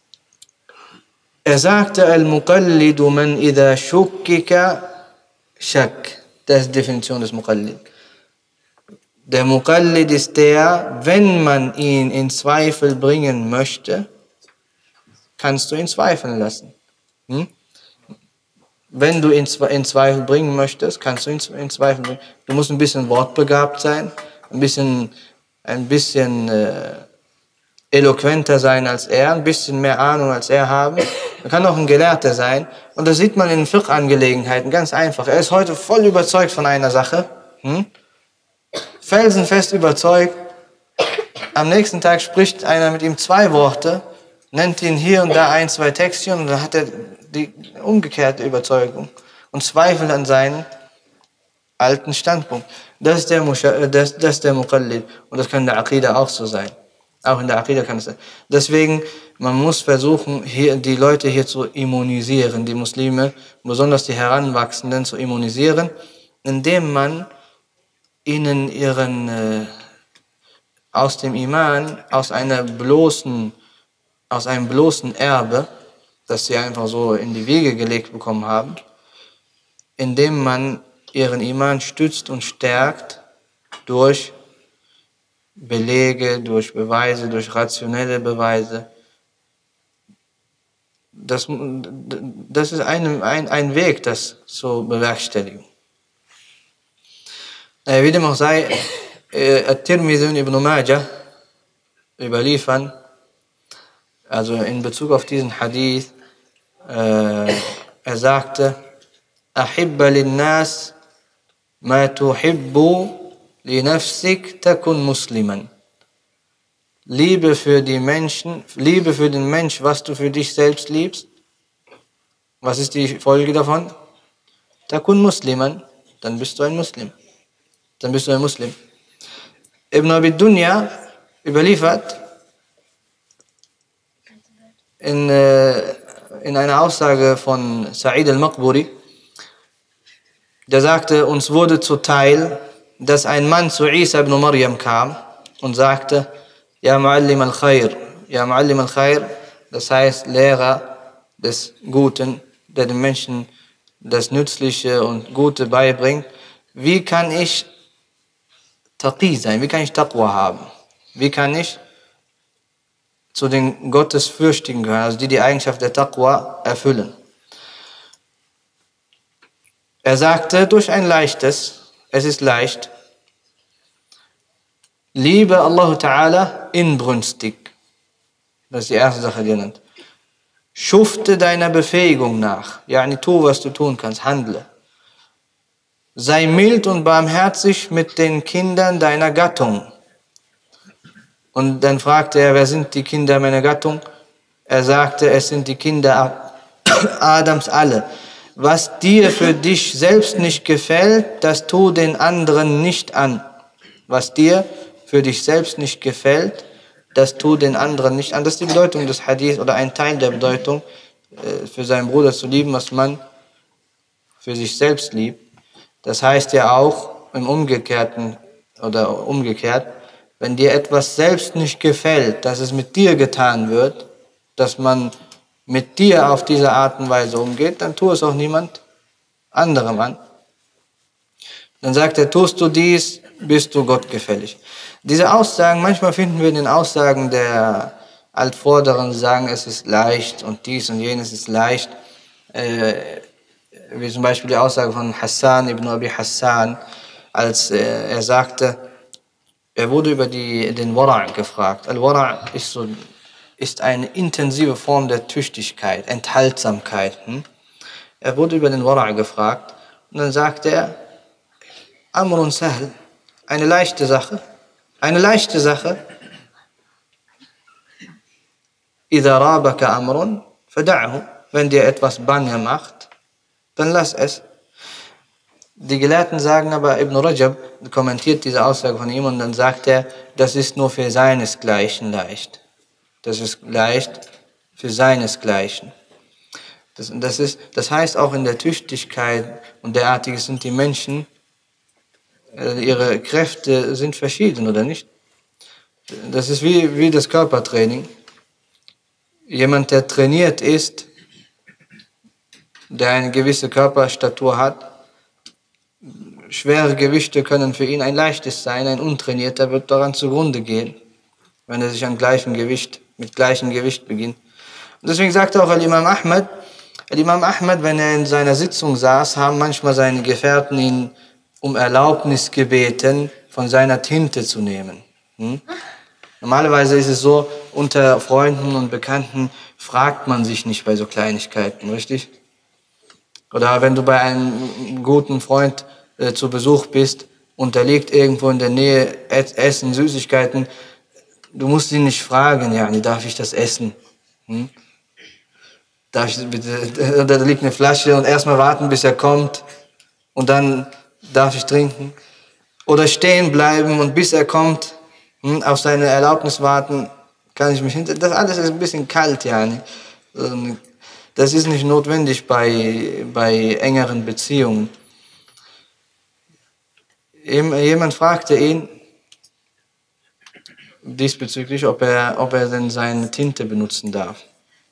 [SPEAKER 1] er sagte, Al-Muqallidu man idha shukkika shak. Das ist die Definition des Muqallid. Der Muqallid ist der, wenn man ihn in Zweifel bringen möchte, kannst du ihn zweifeln lassen. Hm? Wenn du ihn in Zweifel bringen möchtest, kannst du ihn in Zweifel bringen. Du musst ein bisschen wortbegabt sein, ein bisschen, ein bisschen äh, eloquenter sein als er, ein bisschen mehr Ahnung als er haben. Er kann auch ein Gelehrter sein. Und das sieht man in Fiqh-Angelegenheiten ganz einfach. Er ist heute voll überzeugt von einer Sache, hm? felsenfest überzeugt. Am nächsten Tag spricht einer mit ihm zwei Worte, nennt ihn hier und da ein, zwei Textchen und dann hat er die umgekehrte Überzeugung und zweifelt an seinen alten Standpunkt. Das ist der, das, das ist der Muqallid. Und das kann in der Aqidah auch so sein. Auch in der Aqidah kann es sein. Deswegen, man muss versuchen, hier die Leute hier zu immunisieren, die Muslime, besonders die Heranwachsenden zu immunisieren, indem man ihnen ihren äh, aus dem Iman, aus einer bloßen, aus einem bloßen Erbe, das sie einfach so in die Wege gelegt bekommen haben, indem man ihren Iman stützt und stärkt durch Belege, durch Beweise, durch rationelle Beweise. Das, das ist ein, ein, ein Weg, das zu bewerkstelligen. Äh, wie dem auch sei, äh, At-Tirmidhi und Ibn Majah überliefern, also in Bezug auf diesen Hadith, äh, er sagte, Ahibba lin-nas ma tuhibbu li nafsik takun musliman. Liebe für die Menschen, Liebe für den Mensch, was du für dich selbst liebst. Was ist die Folge davon? Takun musliman, dann bist du ein Muslim. Dann bist du ein Muslim. Ibn Abi Dunya überliefert in, äh, in einer Aussage von Sa'id al-Maqburi, der sagte, uns wurde zuteil, dass ein Mann zu Isa ibn Maryam kam und sagte, Ja Muallim al-Khair, Ja Muallim al-Khair, das heißt Lehrer des Guten, der den Menschen das Nützliche und Gute beibringt. Wie kann ich Taqi sein? Wie kann ich Taqwa haben? Wie kann ich zu den Gottesfürchtigen gehören, also die die Eigenschaft der Taqwa erfüllen? Er sagte, durch ein leichtes, es ist leicht, liebe Allah Ta'ala inbrünstig. Das ist die erste Sache, die er nennt. Schufte deiner Befähigung nach. Yani tu, was du tun kannst, handle. Sei mild und barmherzig mit den Kindern deiner Gattung. Und dann fragte er, wer sind die Kinder meiner Gattung? Er sagte, es sind die Kinder Adams alle. Was dir für dich selbst nicht gefällt, das tu den anderen nicht an. Was dir für dich selbst nicht gefällt, das tu den anderen nicht an. Das ist die Bedeutung des Hadith oder ein Teil der Bedeutung, für seinen Bruder zu lieben, was man für sich selbst liebt. Das heißt ja auch im Umgekehrten oder umgekehrt, wenn dir etwas selbst nicht gefällt, dass es mit dir getan wird, dass man mit dir auf diese Art und Weise umgeht, dann tu es auch niemand anderem an. Dann sagt er, tust du dies, bist du gottgefällig. Diese Aussagen, manchmal finden wir in den Aussagen der Altvorderen, sagen, es ist leicht und dies und jenes ist leicht. Äh, wie zum Beispiel die Aussage von Hassan ibn Abi Hassan, als äh, er sagte, er wurde über die, den Wara' gefragt. Al-Wara' ist, so, ist eine intensive Form der Tüchtigkeit, Enthaltsamkeit. Hm? Er wurde über den Wara' gefragt und dann sagte er, Amrun Sahl, eine leichte Sache, eine leichte Sache. Idha rabaka amrun, fada'hu, wenn dir etwas Bange macht, dann lass es. Die Gelehrten sagen aber, Ibn Rajab kommentiert diese Aussage von ihm und dann sagt er, das ist nur für seinesgleichen leicht. Das ist leicht für seinesgleichen. Das, das, ist, das heißt auch in der Tüchtigkeit und derartiges sind die Menschen, ihre Kräfte sind verschieden, oder nicht? Das ist wie, wie das Körpertraining. Jemand, der trainiert ist, der eine gewisse Körperstatur hat, schwere Gewichte können für ihn ein leichtes sein, ein Untrainierter wird daran zugrunde gehen, wenn er sich an gleichem Gewicht, mit gleichem Gewicht beginnt. Und deswegen sagte auch Al-Imam Ahmad, Al-Imam Ahmad, wenn er in seiner Sitzung saß, haben manchmal seine Gefährten ihn um Erlaubnis gebeten, von seiner Tinte zu nehmen. Hm? Normalerweise ist es so, unter Freunden und Bekannten fragt man sich nicht bei so Kleinigkeiten, richtig? Oder wenn du bei einem guten Freund äh, zu Besuch bist und da liegt irgendwo in der Nähe Essen, Süßigkeiten, du musst ihn nicht fragen, ja, darf ich das essen? Hm? Darf ich bitte, da liegt eine Flasche und erstmal warten, bis er kommt und dann darf ich trinken? Oder stehen bleiben und bis er kommt, hm, auf seine Erlaubnis warten, kann ich mich hinter... Das alles ist ein bisschen kalt, ja. Das ist nicht notwendig bei, bei engeren Beziehungen. Jemand fragte ihn diesbezüglich, ob er, ob er denn seine Tinte benutzen darf.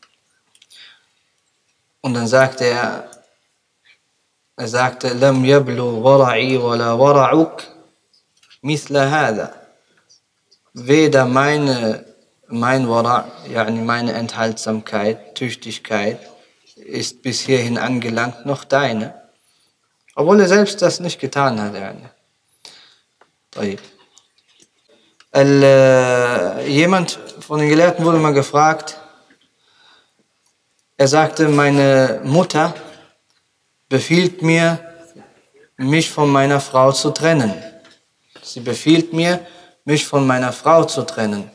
[SPEAKER 1] Und dann sagte er, er sagte, Lam yablu wara'i wala wara'uk mithla hada. Weder meine, mein Wara', yani meine Enthaltsamkeit, Tüchtigkeit, ist bis hierhin angelangt, noch deine. Obwohl er selbst das nicht getan hat. Yani. Al, äh, jemand von den Gelehrten wurde mal gefragt, er sagte, meine Mutter befiehlt mir, mich von meiner Frau zu trennen. Sie befiehlt mir, mich von meiner Frau zu trennen.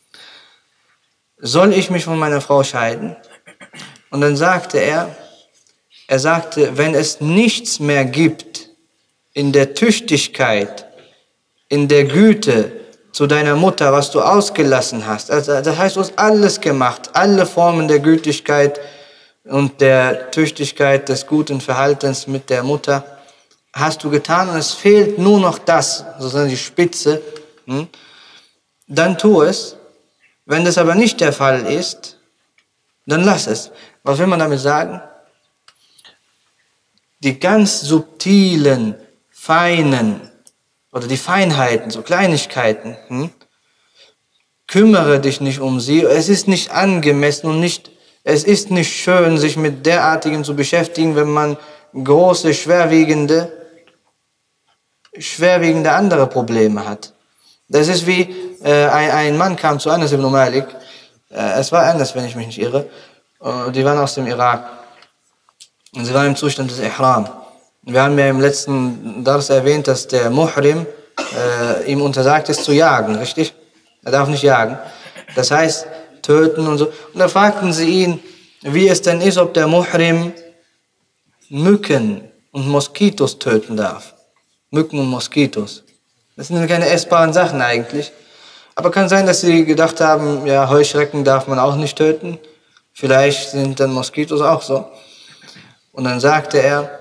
[SPEAKER 1] Soll ich mich von meiner Frau scheiden? Und dann sagte er, er sagte, wenn es nichts mehr gibt in der Tüchtigkeit, in der Güte zu deiner Mutter, was du ausgelassen hast, also das heißt, du hast alles gemacht, alle Formen der Gütigkeit und der Tüchtigkeit des guten Verhaltens mit der Mutter hast du getan und es fehlt nur noch das, sozusagen die Spitze, hm? Dann tu es. Wenn das aber nicht der Fall ist, dann lass es. Was will man damit sagen? Die ganz subtilen, feinen oder die Feinheiten, so Kleinigkeiten, hm? Kümmere dich nicht um sie. Es ist nicht angemessen und nicht, es ist nicht schön, sich mit derartigen zu beschäftigen, wenn man große, schwerwiegende, schwerwiegende andere Probleme hat. Das ist wie, äh, ein, ein Mann kam zu Anas ibn Malik, äh, es war Anas, wenn ich mich nicht irre, äh, die waren aus dem Irak. Und sie waren im Zustand des Ihram. Wir haben ja im letzten Dars erwähnt, dass der Muhrim äh, ihm untersagt ist zu jagen, richtig? Er darf nicht jagen. Das heißt, töten und so. Und da fragten sie ihn, wie es denn ist, ob der Muhrim Mücken und Moskitos töten darf. Mücken und Moskitos. Das sind keine essbaren Sachen eigentlich. Aber kann sein, dass sie gedacht haben, ja, Heuschrecken darf man auch nicht töten. Vielleicht sind dann Moskitos auch so. Und dann sagte er,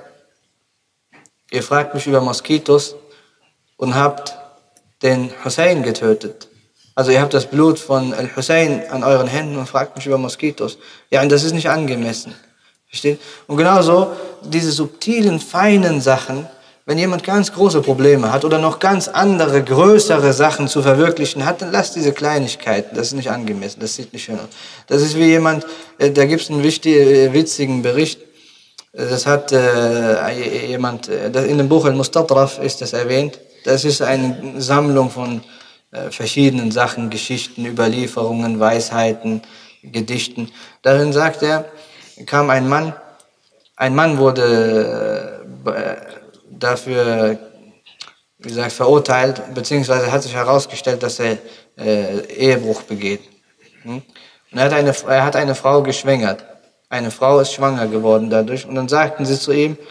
[SPEAKER 1] ihr fragt mich über Moskitos und habt den Hussein getötet. Also ihr habt das Blut von Al-Hussein an euren Händen und fragt mich über Moskitos. Ja, und das ist nicht angemessen. Versteht? Und genauso diese subtilen, feinen Sachen, wenn jemand ganz große Probleme hat oder noch ganz andere, größere Sachen zu verwirklichen hat, dann lasst diese Kleinigkeiten, das ist nicht angemessen, das sieht nicht schön aus. Das ist wie jemand, da gibt es einen wichtigen, witzigen Bericht, das hat äh, jemand, das in dem Buch Al-Mustatraf ist das erwähnt, das ist eine Sammlung von äh, verschiedenen Sachen, Geschichten, Überlieferungen, Weisheiten, Gedichten. Darin sagt er, kam ein Mann, ein Mann wurde äh, dafür, wie gesagt, verurteilt, beziehungsweise hat sich herausgestellt, dass er äh, Ehebruch begeht. Hm? Und er hat, eine, er hat eine Frau geschwängert. Eine Frau ist schwanger geworden dadurch. Und dann sagten sie zu ihm,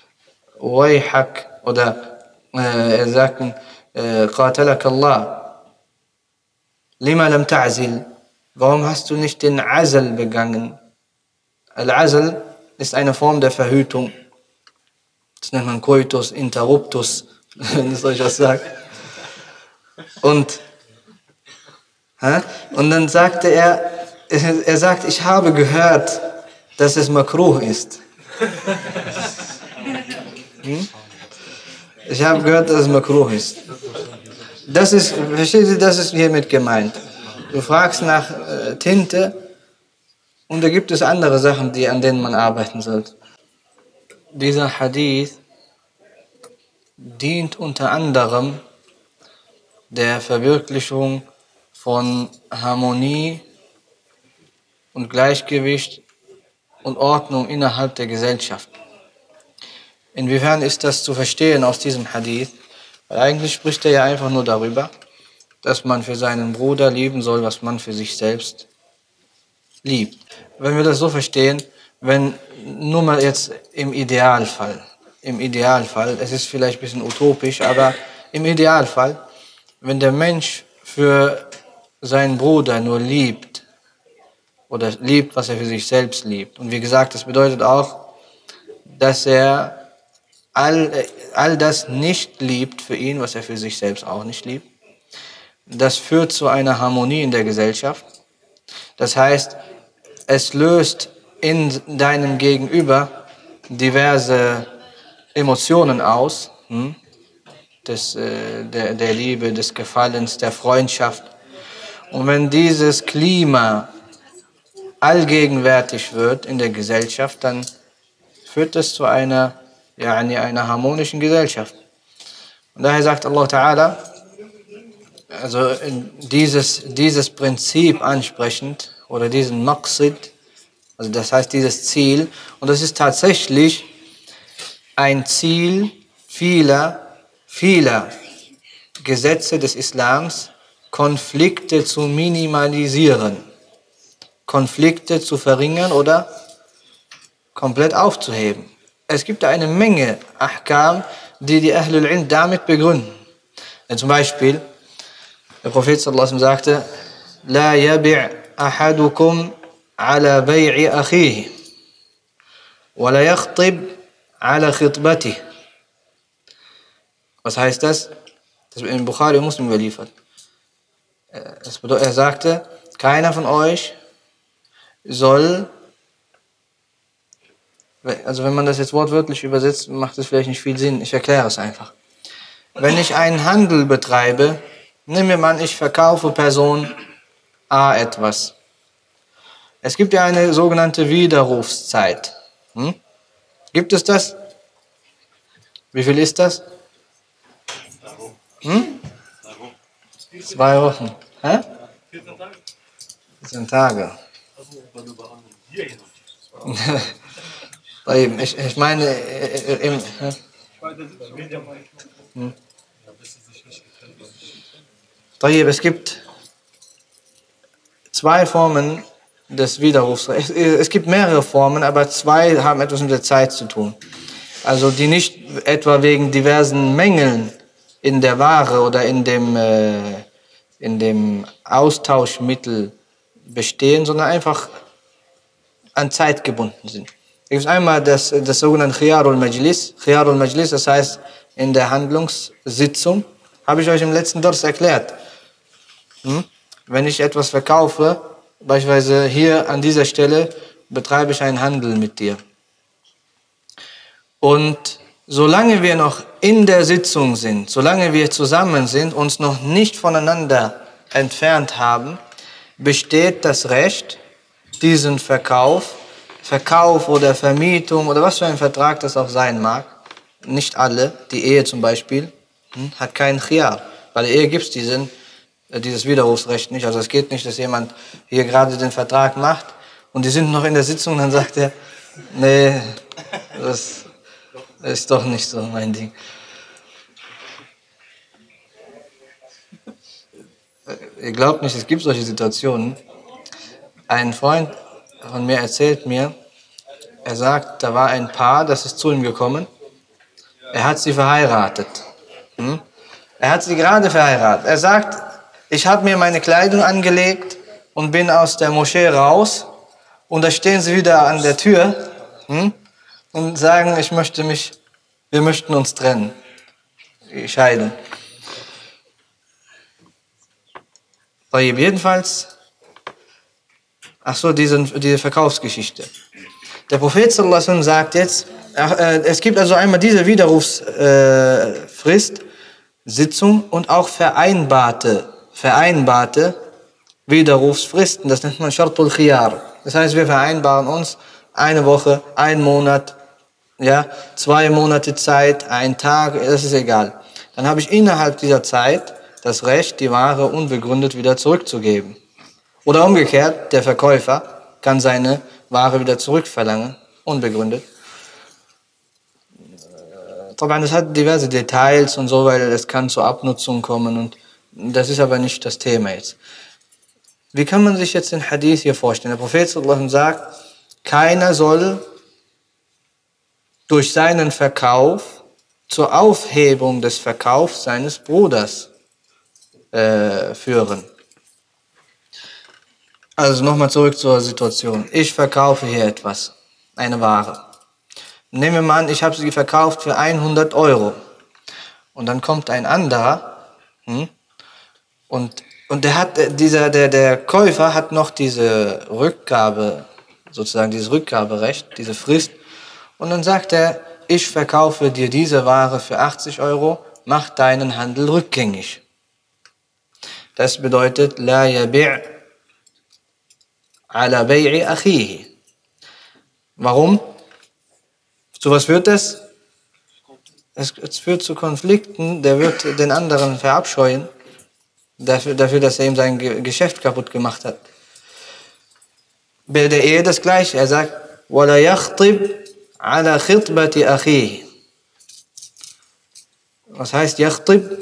[SPEAKER 1] Wayhak, oder äh, er sagten, Qatalak Allah, lima lam ta'zil, warum hast du nicht den Azl begangen? Al-Azl ist eine Form der Verhütung. Das nennt man Coitus interruptus, wenn es euch was sagt. Und, hä? Und dann sagte er, er sagt, ich habe gehört, dass es makruh ist. Hm? Ich habe gehört, dass es makruh ist. Das ist, versteht ihr, das ist hiermit gemeint. Du fragst nach äh, Tinte und da gibt es andere Sachen, die, an denen man arbeiten sollte. Dieser Hadith dient unter anderem der Verwirklichung von Harmonie und Gleichgewicht und Ordnung innerhalb der Gesellschaft. Inwiefern ist das zu verstehen aus diesem Hadith? Weil eigentlich spricht er ja einfach nur darüber, dass man für seinen Bruder lieben soll, was man für sich selbst liebt. Wenn wir das so verstehen, wenn nur mal jetzt im Idealfall, im Idealfall, es ist vielleicht ein bisschen utopisch, aber im Idealfall, wenn der Mensch für seinen Bruder nur liebt oder liebt, was er für sich selbst liebt. Und wie gesagt, das bedeutet auch, dass er all, all das nicht liebt für ihn, was er für sich selbst auch nicht liebt. Das führt zu einer Harmonie in der Gesellschaft. Das heißt, es löst in deinem Gegenüber diverse Emotionen aus, hm? des, äh, der, der Liebe, des Gefallens, der Freundschaft. Und wenn dieses Klima allgegenwärtig wird in der Gesellschaft, dann führt es zu einer, ja, einer harmonischen Gesellschaft. Und daher sagt Allah Ta'ala, also dieses, dieses Prinzip ansprechend oder diesen Maqsid, also das heißt dieses Ziel, und das ist tatsächlich ein Ziel vieler, vieler Gesetze des Islams, Konflikte zu minimalisieren, Konflikte zu verringern oder komplett aufzuheben. Es gibt da eine Menge Ahkam, die die Ahlul Ilm damit begründen. Zum Beispiel, der Prophet sallallahu alaihi wasallam sagte, La yabi' ahadukum ala bay'i akhihi wa la yakhtib ala khitbatih. Was heißt das? Das wird in Bukhari und Muslim überliefert. Er sagte, keiner von euch soll, also wenn man das jetzt wortwörtlich übersetzt, macht es vielleicht nicht viel Sinn. Ich erkläre es einfach. Wenn ich einen Handel betreibe, nehmen wir mal, ich verkaufe Person A etwas. Es gibt ja eine sogenannte Widerrufszeit. Hm? Gibt es das? Wie viel ist das? Hm? Zwei Wochen. Hä? vierzehn Tage. ich, ich meine, im, hm? Es gibt zwei Formen des Widerrufs. Es, es gibt mehrere Formen, aber zwei haben etwas mit der Zeit zu tun. Also die nicht etwa wegen diversen Mängeln in der Ware oder in dem, äh, in dem Austauschmittel bestehen, sondern einfach an Zeit gebunden sind. Es gibt einmal das, das sogenannte Khiyarul Majlis. Khiyarul Majlis, das heißt in der Handlungssitzung, habe ich euch im letzten Dors erklärt. Hm? Wenn ich etwas verkaufe, beispielsweise hier an dieser Stelle betreibe ich einen Handel mit dir. Und solange wir noch in der Sitzung sind, solange wir zusammen sind, uns noch nicht voneinander entfernt haben, besteht das Recht, diesen Verkauf, Verkauf oder Vermietung oder was für ein Vertrag das auch sein mag, nicht alle, die Ehe zum Beispiel, hat keinen Khiyar. Bei der Ehe gibt es diesen, dieses Widerrufsrecht nicht. Also es geht nicht, dass jemand hier gerade den Vertrag macht und die sind noch in der Sitzung, dann sagt er, nee, das ist doch nicht so mein Ding. Ihr glaubt nicht, es gibt solche Situationen. Ein Freund von mir erzählt mir, er sagt, da war ein Paar, das ist zu ihm gekommen. Er hat sie verheiratet. Hm? Er hat sie gerade verheiratet. Er sagt, ich habe mir meine Kleidung angelegt und bin aus der Moschee raus und da stehen sie wieder an der Tür hm? und sagen, ich möchte mich, wir möchten uns trennen, scheiden. Jedenfalls, ach so, diese, diese Verkaufsgeschichte. Der Prophet sallallahu alaihi wasallam sagt jetzt, äh, es gibt also einmal diese Widerrufsfrist, äh, Sitzung und auch vereinbarte, vereinbarte Widerrufsfristen. Das nennt man Shartul Khiyar. Das heißt, wir vereinbaren uns eine Woche, einen Monat, ja, zwei Monate Zeit, ein Tag, das ist egal. Dann habe ich innerhalb dieser Zeit das Recht, die Ware unbegründet wieder zurückzugeben. Oder umgekehrt, der Verkäufer kann seine Ware wieder zurückverlangen, unbegründet. Das hat diverse Details und so, weil es kann zur Abnutzung kommen und das ist aber nicht das Thema jetzt. Wie kann man sich jetzt den Hadith hier vorstellen? Der Prophet sallallahu alaihi wasallam sagt, keiner soll durch seinen Verkauf zur Aufhebung des Verkaufs seines Bruders äh, führen. Also nochmal zurück zur Situation. Ich verkaufe hier etwas, eine Ware. Nehmen wir mal an, ich habe sie verkauft für hundert Euro. Und dann kommt ein anderer hm, und, und der, hat, dieser, der, der Käufer hat noch diese Rückgabe, sozusagen dieses Rückgaberecht, diese Frist. Und dann sagt er, ich verkaufe dir diese Ware für achtzig Euro, mach deinen Handel rückgängig. Das bedeutet, la yabi' ala bay'i akhihi. Warum? Zu was führt das? Es, es führt zu Konflikten, der wird den anderen verabscheuen, dafür, dafür dass er ihm sein Geschäft kaputt gemacht hat. Bei der Ehe das Gleiche. Er sagt, وَلَا يَخْطِبْ عَلَى خِطْبَةِ أَخِيهِ. Was heißt Yachtib?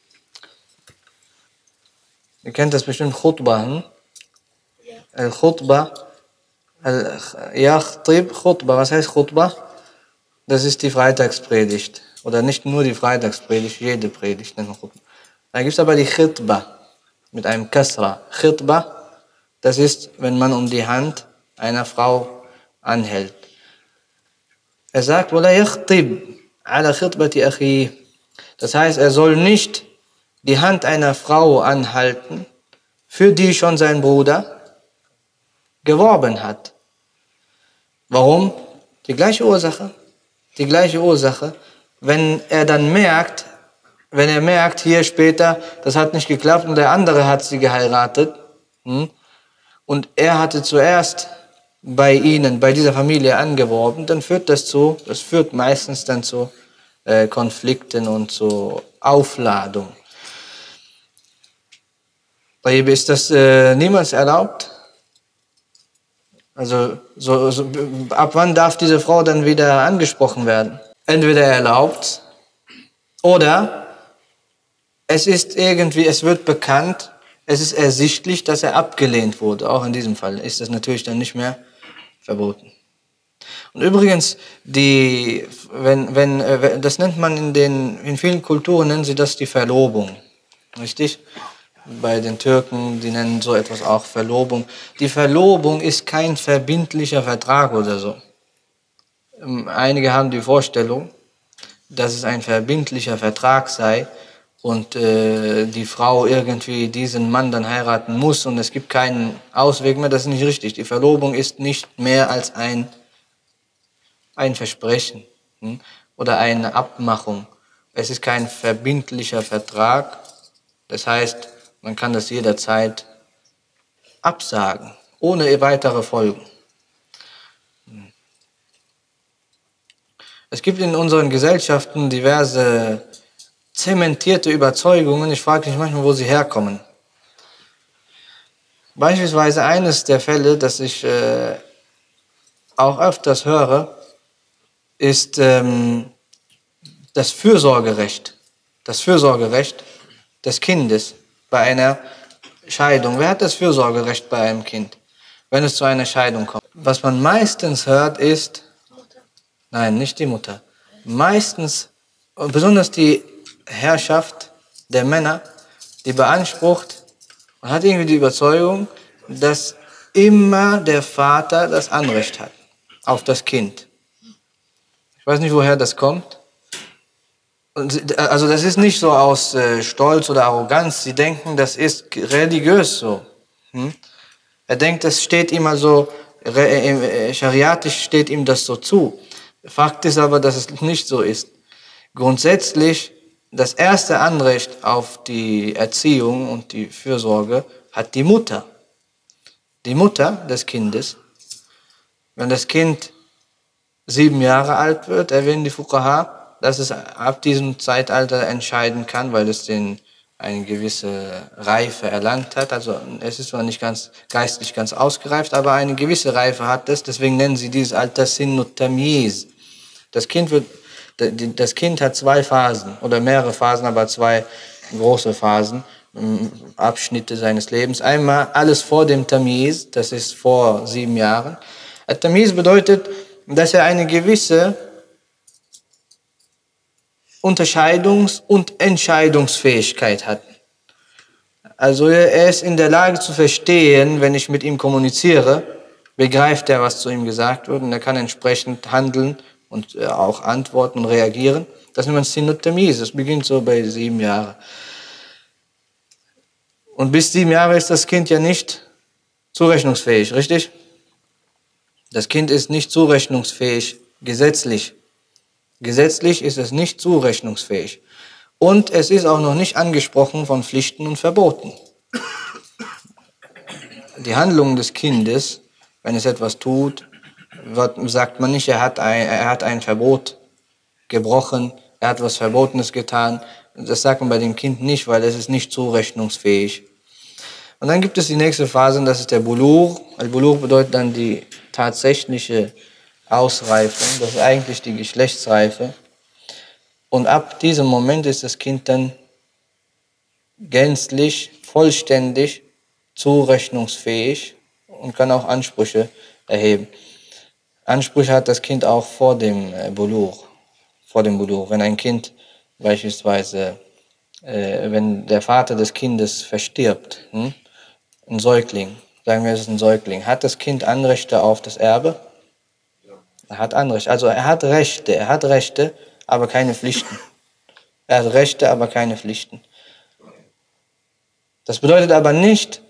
[SPEAKER 1] Ihr kennt das bestimmt, Khutbah. Hm? Al-Khutbah, Yachtib, Khutbah. Was heißt Khutbah? Das ist die Freitagspredigt. Oder nicht nur die Freitagspredigt, jede Predigt nennt man Khutbah. Da gibt es aber die Khitbah mit einem Kasra. Khitbah, das ist, wenn man um die Hand einer Frau anhält. Er sagt, وَلَا يَخْطِبْ عَلَى خِطْبَةِ أَخِيهِ. Das heißt, er soll nicht die Hand einer Frau anhalten, für die schon sein Bruder geworben hat. Warum? Die gleiche Ursache. Die gleiche Ursache. Wenn er dann merkt, wenn er merkt, hier später, das hat nicht geklappt und der andere hat sie geheiratet, hm, und er hatte zuerst bei ihnen, bei dieser Familie angeworben, dann führt das zu, das führt meistens dann zu äh, Konflikten und zu Aufladung. Ist das äh, niemals erlaubt? Also so, so, ab wann darf diese Frau dann wieder angesprochen werden? Entweder erlaubt oder es ist irgendwie, es wird bekannt, es ist ersichtlich, dass er abgelehnt wurde. Auch in diesem Fall ist das natürlich dann nicht mehr verboten. Und übrigens, die, wenn, wenn, das nennt man in den, in vielen Kulturen nennen sie das die Verlobung. Richtig? Bei den Türken, die nennen so etwas auch Verlobung. Die Verlobung ist kein verbindlicher Vertrag oder so. Einige haben die Vorstellung, dass es ein verbindlicher Vertrag sei und äh, die Frau irgendwie diesen Mann dann heiraten muss und es gibt keinen Ausweg mehr. Das ist nicht richtig. Die Verlobung ist nicht mehr als ein, ein Versprechen, hm? oder eine Abmachung. Es ist kein verbindlicher Vertrag. Das heißt, man kann das jederzeit absagen, ohne weitere Folgen. Es gibt in unseren Gesellschaften diverse zementierte Überzeugungen. Ich frage mich manchmal, wo sie herkommen. Beispielsweise eines der Fälle, das ich äh, auch öfters höre, ist ähm, das Fürsorgerecht. Das Fürsorgerecht des Kindes bei einer Scheidung. Wer hat das Fürsorgerecht bei einem Kind, wenn es zu einer Scheidung kommt? Was man meistens hört ist, nein, nicht die Mutter, meistens, und besonders die Herrschaft der Männer, die beansprucht und hat irgendwie die Überzeugung, dass immer der Vater das Anrecht hat auf das Kind. Ich weiß nicht, woher das kommt. Und, also das ist nicht so aus äh, Stolz oder Arroganz. Sie denken, das ist religiös so. Hm? Er denkt, das steht ihm also, äh, schariatisch steht ihm das so zu. Fakt ist aber, dass es nicht so ist. Grundsätzlich, das erste Anrecht auf die Erziehung und die Fürsorge hat die Mutter. Die Mutter des Kindes. Wenn das Kind sieben Jahre alt wird, erwähnen die Fuqaha, dass es ab diesem Zeitalter entscheiden kann, weil es den eine gewisse Reife erlangt hat. Also es ist zwar nicht ganz geistlich ganz ausgereift, aber eine gewisse Reife hat es. Deswegen nennen sie dieses Alter Sinnut Tamyiz. Das Kind wird, das Kind hat zwei Phasen oder mehrere Phasen, aber zwei große Phasen, Abschnitte seines Lebens. Einmal alles vor dem Tamyiz, das ist vor sieben Jahren. Tamyiz bedeutet, dass er eine gewisse Unterscheidungs- und Entscheidungsfähigkeit hat. Also er ist in der Lage zu verstehen, wenn ich mit ihm kommuniziere, begreift er, was zu ihm gesagt wird, und er kann entsprechend handeln und auch antworten und reagieren. Das nennt man Sinnut Tamyiz. Das beginnt so bei sieben Jahren. Und bis sieben Jahre ist das Kind ja nicht zurechnungsfähig, richtig? Das Kind ist nicht zurechnungsfähig, gesetzlich. Gesetzlich ist es nicht zurechnungsfähig. Und es ist auch noch nicht angesprochen von Pflichten und Verboten. Die Handlungen des Kindes, wenn es etwas tut, wird, sagt man nicht, er hat, ein, er hat ein Verbot gebrochen, er hat was Verbotenes getan. Das sagt man bei dem Kind nicht, weil es ist nicht zurechnungsfähig. Und dann gibt es die nächste Phase, und das ist der Bulugh. Al-Bulugh bedeutet dann die tatsächliche Ausreifung, das ist eigentlich die Geschlechtsreife. Und ab diesem Moment ist das Kind dann gänzlich, vollständig zurechnungsfähig und kann auch Ansprüche erheben. Ansprüche hat das Kind auch vor dem Bulugh. Vor dem Bulugh. Wenn ein Kind beispielsweise, äh, wenn der Vater des Kindes verstirbt, hm, ein Säugling, sagen wir, es ist ein Säugling, hat das Kind Anrechte auf das Erbe? Er hat Anrechte. Also er hat Rechte, er hat Rechte, aber keine Pflichten. Er hat Rechte, aber keine Pflichten. Das bedeutet aber nicht,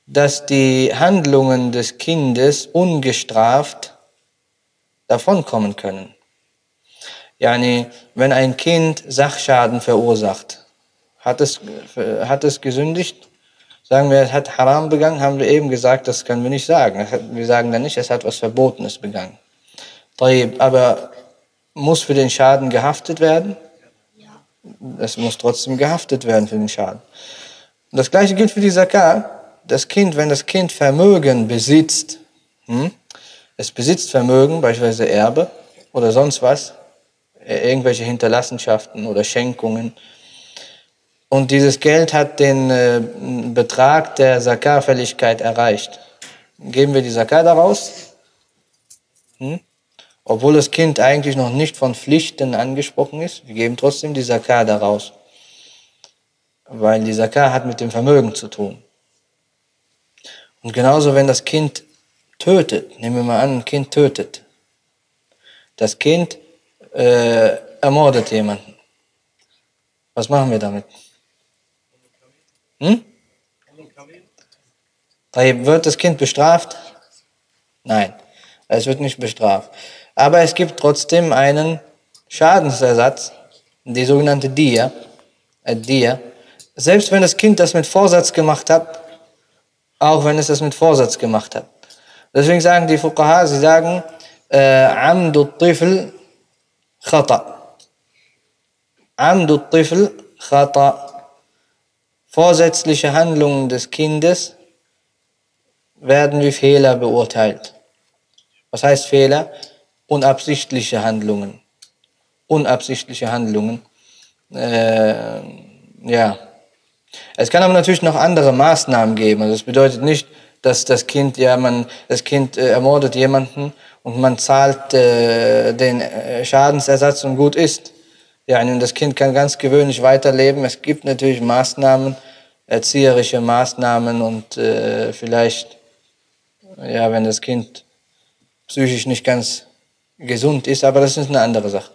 [SPEAKER 1] dass die Handlungen des Kindes ungestraft davonkommen können. Yani, wenn ein Kind Sachschaden verursacht, hat es, hat es gesündigt, sagen wir, es hat Haram begangen, haben wir eben gesagt, das können wir nicht sagen. Wir sagen dann nicht, es hat was Verbotenes begangen. Aber muss für den Schaden gehaftet werden? Es muss trotzdem gehaftet werden für den Schaden. Und das gleiche gilt für die Zakat. Das Kind, wenn das Kind Vermögen besitzt, hm, es besitzt Vermögen, beispielsweise Erbe oder sonst was, irgendwelche Hinterlassenschaften oder Schenkungen, und dieses Geld hat den äh, Betrag der Zakat-Fälligkeit erreicht. Geben wir die Zakat daraus? Hm? Obwohl das Kind eigentlich noch nicht von Pflichten angesprochen ist, wir geben trotzdem die Zakat daraus. Weil die Zakat hat mit dem Vermögen zu tun. Und genauso, wenn das Kind tötet, nehmen wir mal an, ein Kind tötet. Das Kind äh, ermordet jemanden. Was machen wir damit? Hm? Wird das Kind bestraft? Nein, es wird nicht bestraft. Aber es gibt trotzdem einen Schadensersatz, die sogenannte Dia, äh, Dia. Selbst wenn das Kind das mit Vorsatz gemacht hat, auch wenn es das mit Vorsatz gemacht hat. Deswegen sagen die Fuqaha, sie sagen, Amdu Tifl Khata. Amdu Tifl Khata. Vorsätzliche Handlungen des Kindes werden wie Fehler beurteilt. Was heißt Fehler? Unabsichtliche Handlungen. Unabsichtliche Handlungen. Äh, ja. Es kann aber natürlich noch andere Maßnahmen geben. Also das bedeutet nicht, dass das Kind, ja, man, das Kind äh, ermordet jemanden und man zahlt äh, den äh, Schadensersatz und gut ist. Ja, und das Kind kann ganz gewöhnlich weiterleben. Es gibt natürlich Maßnahmen, erzieherische Maßnahmen und äh, vielleicht, ja, wenn das Kind psychisch nicht ganz gesund ist, aber das ist eine andere Sache.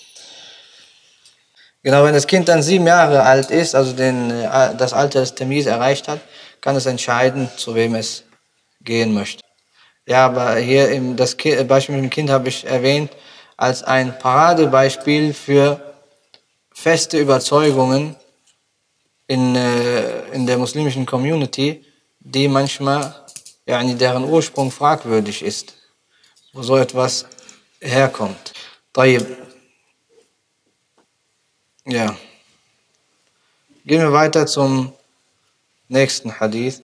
[SPEAKER 1] Genau, wenn das Kind dann sieben Jahre alt ist, also den, das Alter des Tamiz erreicht hat, kann es entscheiden, zu wem es gehen möchte. Ja, aber hier im das kind, Beispiel mit dem Kind habe ich erwähnt, als ein Paradebeispiel für feste Überzeugungen in, äh, in der muslimischen Community, die manchmal, ja, deren Ursprung fragwürdig ist, wo so etwas herkommt. Tayyib. Ja. Gehen wir weiter zum nächsten Hadith.